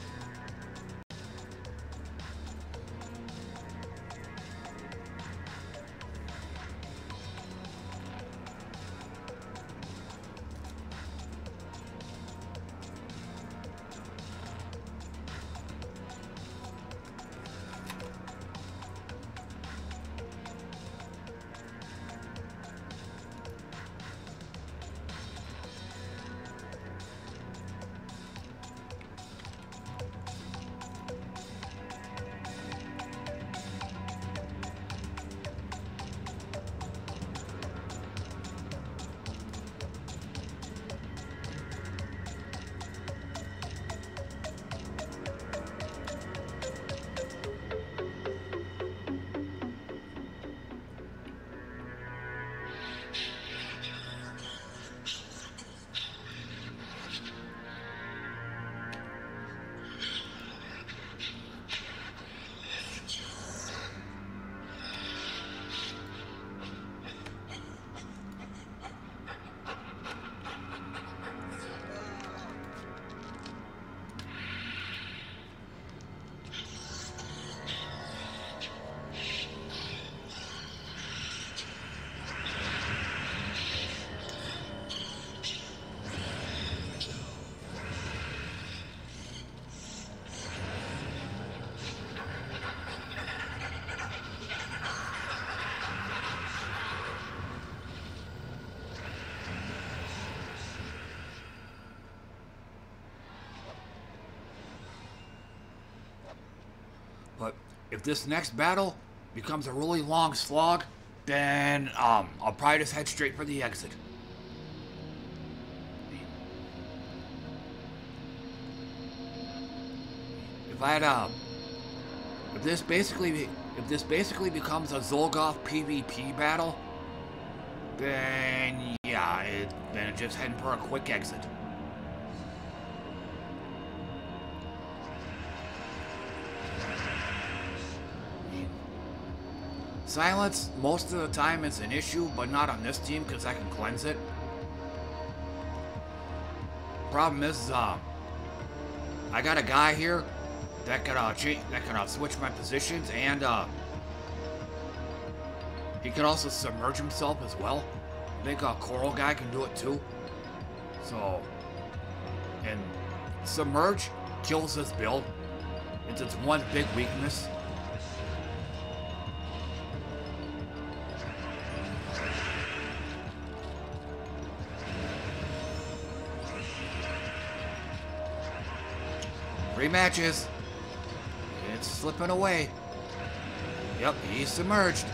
S1: But if this next battle becomes a really long slog, then I'll probably just head straight for the exit. If I had if this basically becomes a Zolgoth PvP battle, then yeah, then it's just heading for a quick exit. Silence, most of the time, is an issue, but not on this team because I can cleanse it. Problem is, I got a guy here that can switch my positions, and he can also submerge himself as well. I think a Coral guy can do it too. So, and submerge kills this build. It's its one big weakness. 3 matches. It's slipping away. Yep, he's submerged.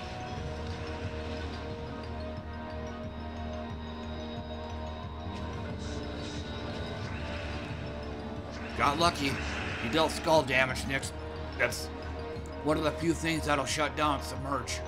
S1: Got lucky. He dealt skull damage, Nick. That's one of the few things that'll shut down submerge.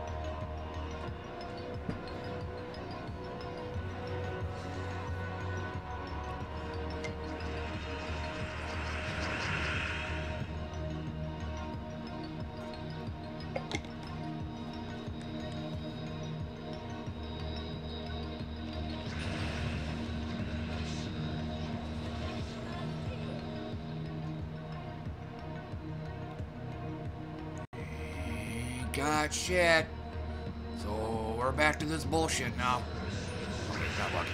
S1: Got shit. So we're back to this bullshit now. Okay, got lucky.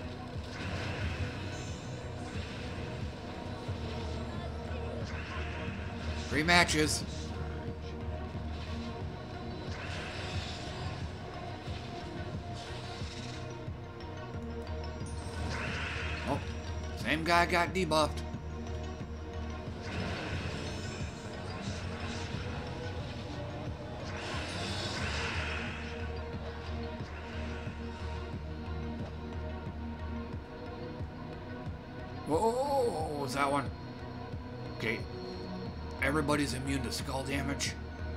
S1: Three matches. Oh, same guy got debuffed. Whoa, what was that one? Okay, everybody's immune to skull damage.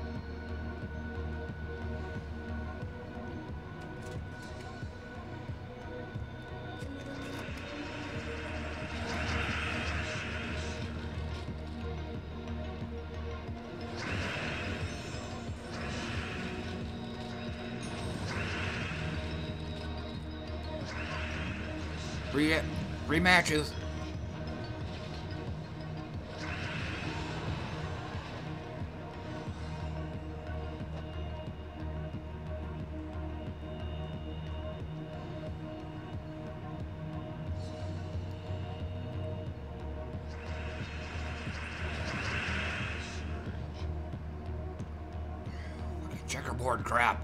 S1: Three matches. Checkerboard crap.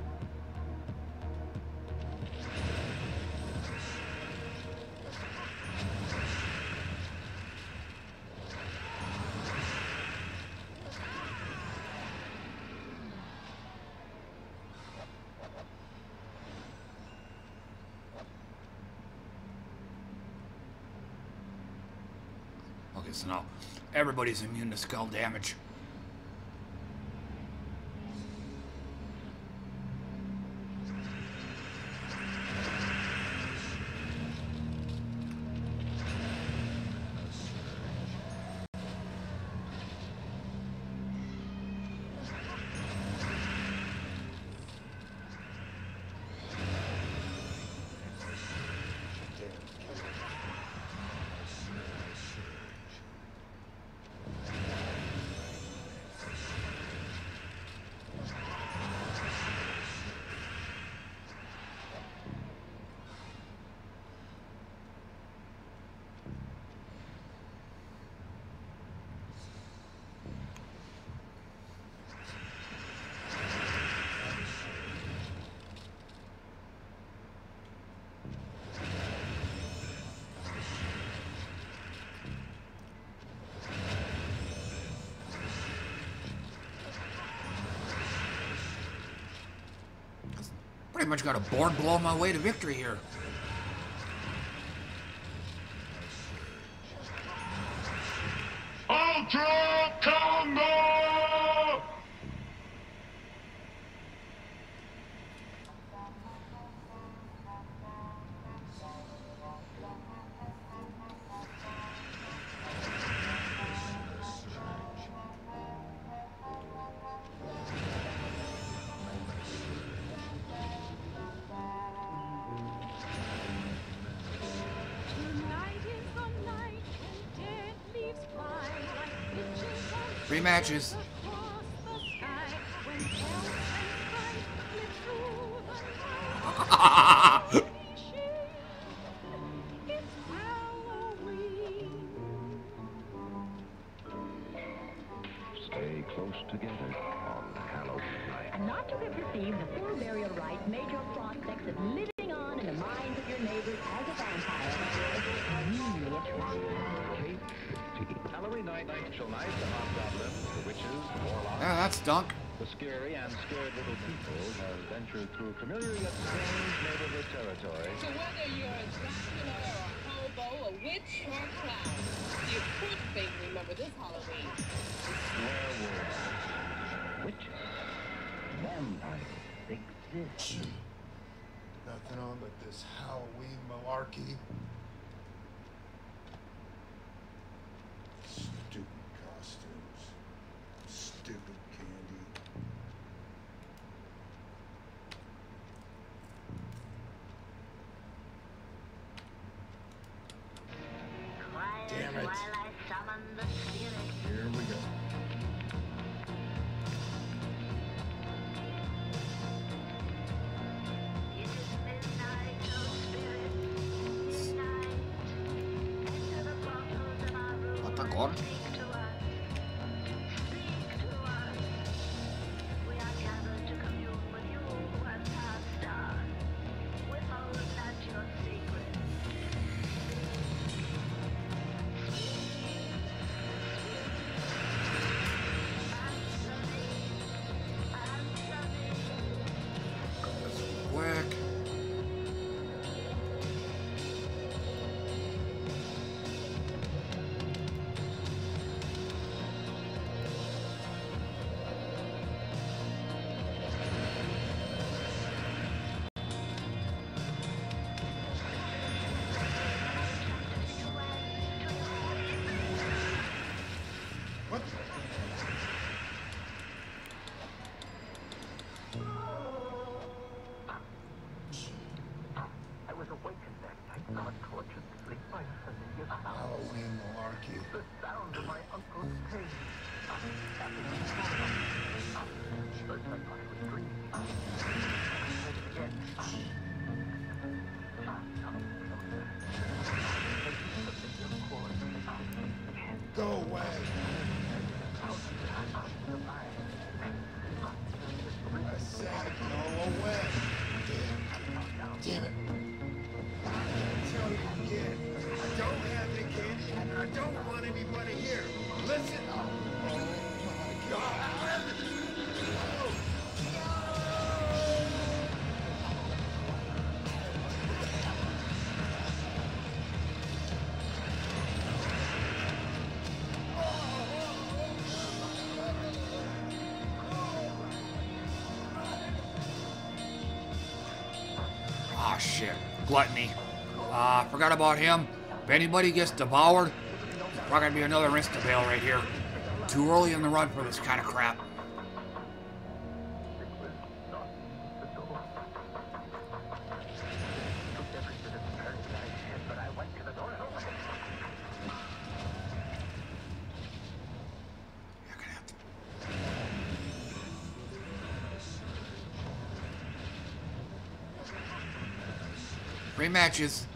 S1: Okay, so now everybody's immune to skull damage. Pretty much got a board blow my way to victory here.
S2: Ultra Combo!
S1: Three matches.
S3: Stay close together on Halloween night.
S4: And not to have received the full burial rites made your prospects of living on in the minds of your neighbors as a vampire really attractive.
S3: Halloween night. Shall night, the hobgoblins, the witches, the warlocks,
S1: Yeah, that stunk.
S3: the scary and scared little people have ventured through familiar yet strange neighborhood territory.
S5: So whether you're a Dracula or a hobo, a witch or a clown, you could faintly remember this Halloween.
S3: Werewolves, witches, vampires exist.
S6: Nothing on but this Halloween malarkey. Stupid costumes. Stupid candy. Damn it. Here we go.
S1: What the god? Quick.
S6: What?
S3: I was awakened that night from a tortured sleep by a familiar sound.
S6: Halloween malarkey.
S3: The sound of my uncle's pain. First I thought it was dreaming. Heard it again.
S6: Go away. I said go away. Damn it. I tell you again. I don't have the candy and I don't want anybody here. Listen. Oh my God.
S1: Ah, shit. Gluttony. Forgot about him. If anybody gets devoured, there's probably gonna be another insta-bail right here. Too early in the run for this kind of crap. You're gonna have to... Rematches.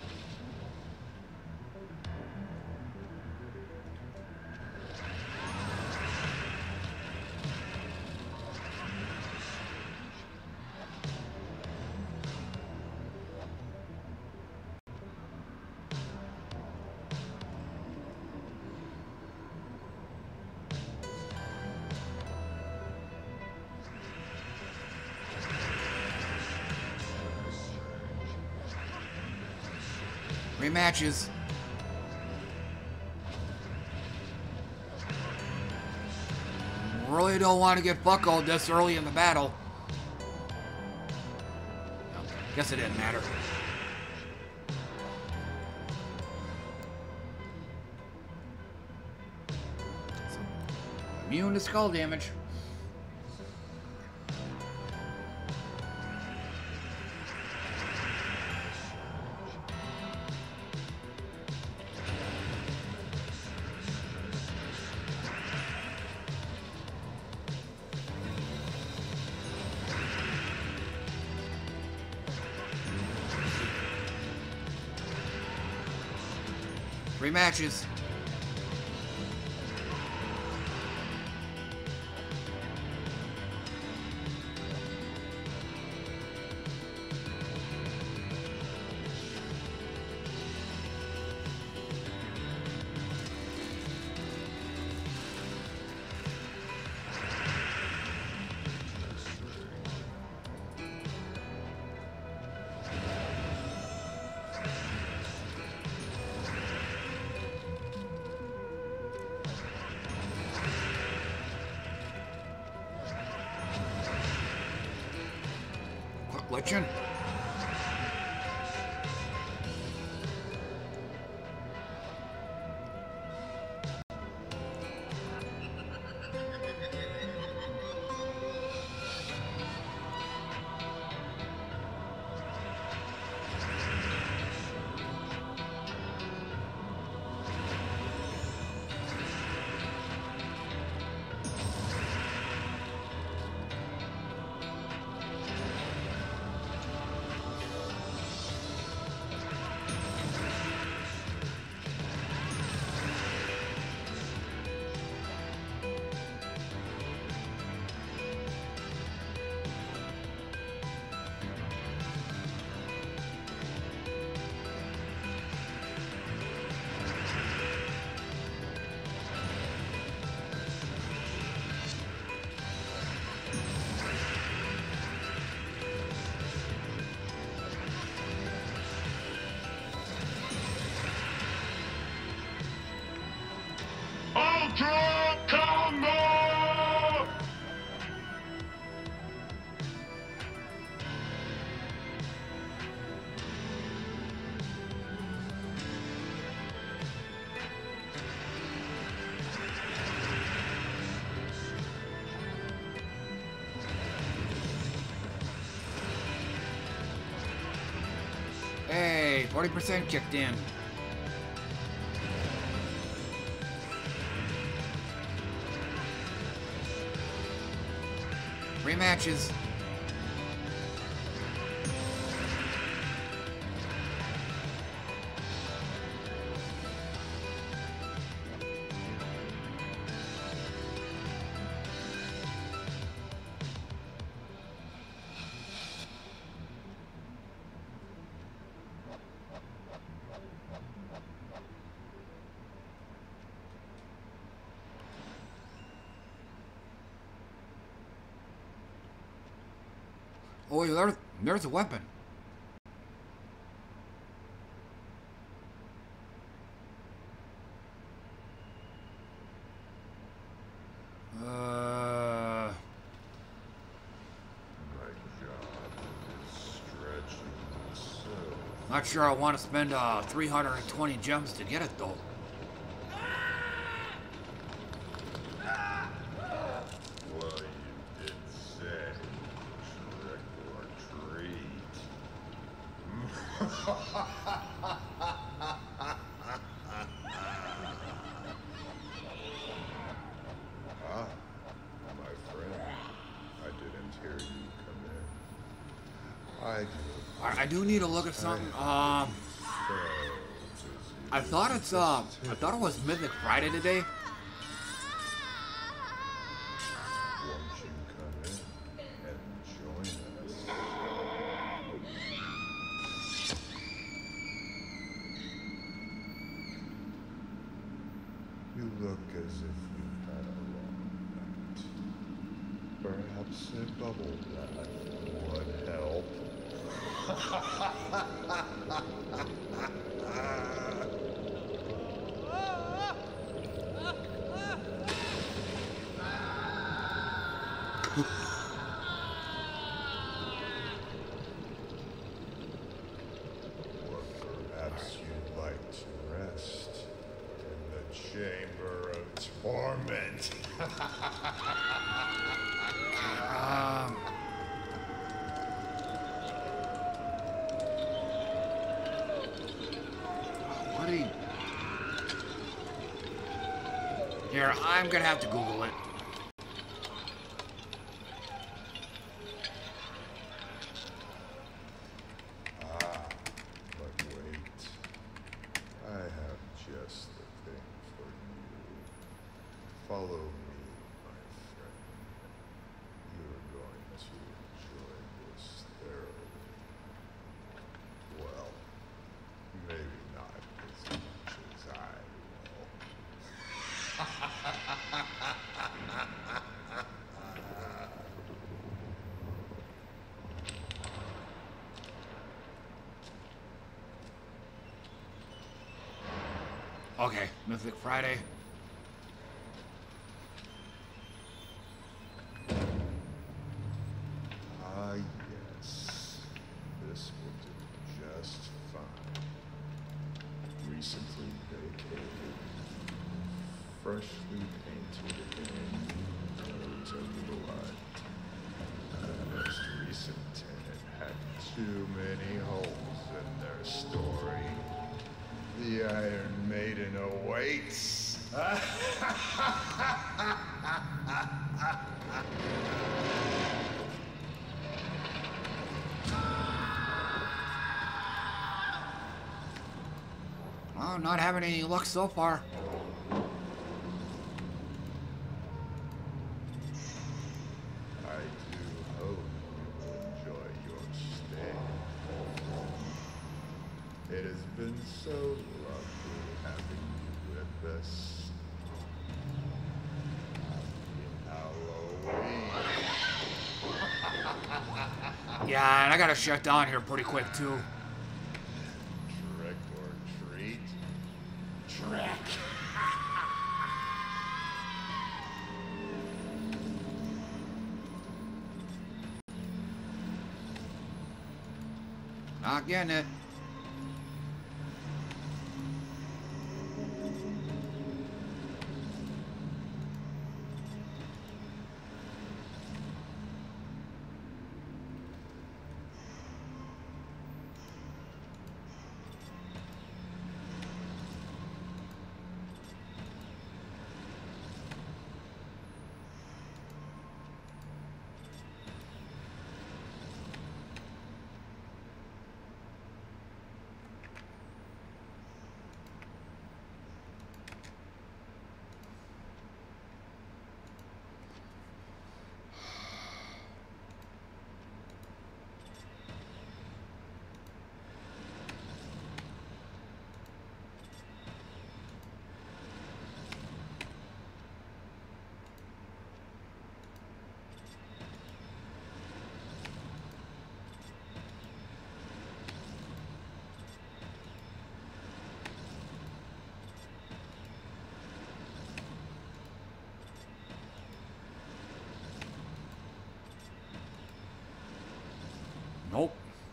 S1: Rematches. Really don't want to get buckled this early in the battle. Guess it didn't matter. Immune to skull damage. Rematches. switching.
S2: Ultra Combo!
S1: Hey, 40% kicked in. Rematches. Oh, there's a weapon. Not sure I want to spend 320 gems to get it though.
S7: Well, you did say trick or treat. Ah, my friend, I didn't hear you come in.
S1: I do need to look at something. I thought it was Mythic Friday today.
S7: Won't you come in and join us? You look as if you've had a long night. Perhaps a bubble bath would help. Or perhaps you'd like to rest in the chamber of torment.
S1: What do you... Here, I'm gonna have to Google it.
S7: But wait, I have just the thing for you. Follow me, my friend. You're going to enjoy this thoroughly. Well, maybe not as much as I will.
S1: Okay, Mythic Friday.
S7: Ah, yes. recently vacated, freshly painted and totally alive. The most recent tenant had too many holes in their story. The Iron Maiden awaits.
S1: Well, not having any luck so far.
S7: I do hope you enjoy your stay. It has been so lovely having you with us. Happy Halloween.
S1: Yeah, and I gotta shut down here pretty quick too.
S7: Trick or treat? Trick.
S1: Not getting it. Nope.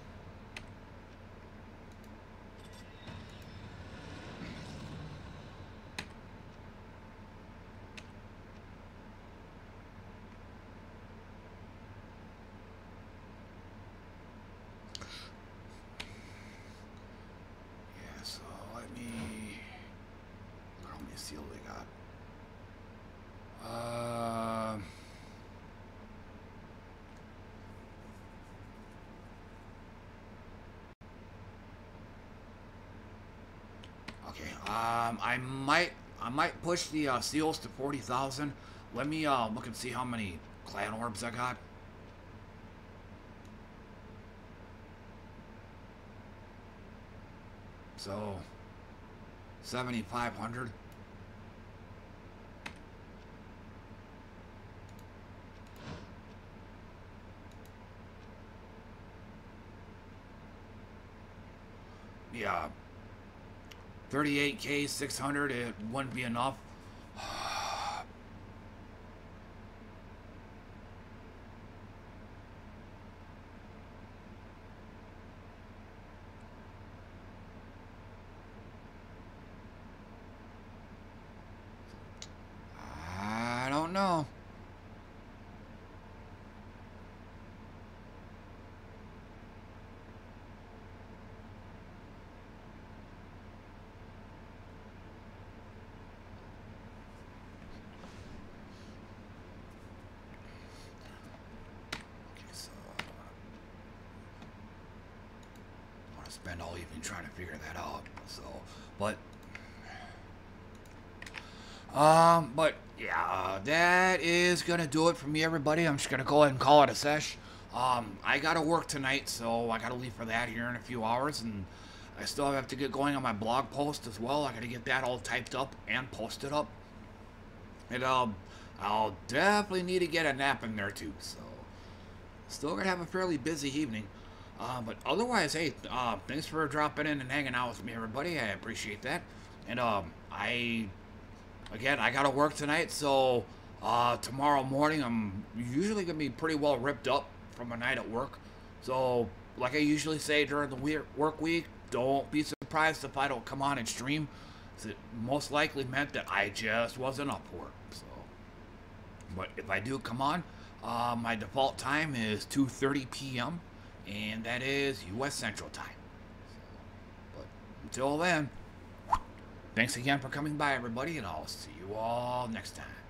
S1: Yeah, so let me... How many seals they got? Okay, I might push the seals to 40,000. Let me look and see how many clan orbs I got. So 7,500. Yeah. 38K, 600, it wouldn't be enough. I don't know. Spend all evening trying to figure that out. So, but yeah, that is gonna do it for me, everybody. I'm just gonna go ahead and call it a sesh. I gotta work tonight, so I gotta leave for that here in a few hours, and I still have to get going on my blog post as well. I gotta get that all typed up and posted up, and I'll definitely need to get a nap in there too. So, still gonna have a fairly busy evening. But otherwise, hey, thanks for dropping in and hanging out with me, everybody. I appreciate that. And I gotta work tonight, so tomorrow morning I'm usually gonna be pretty well ripped up from a night at work. So, like I usually say during the work week, don't be surprised surprised if I don't come on and stream. It most likely meant that I just wasn't up for it. So, but if I do come on, my default time is 2:30 p.m. and that is U.S. Central Time. So, but until then, thanks again for coming by, everybody, and I'll see you all next time.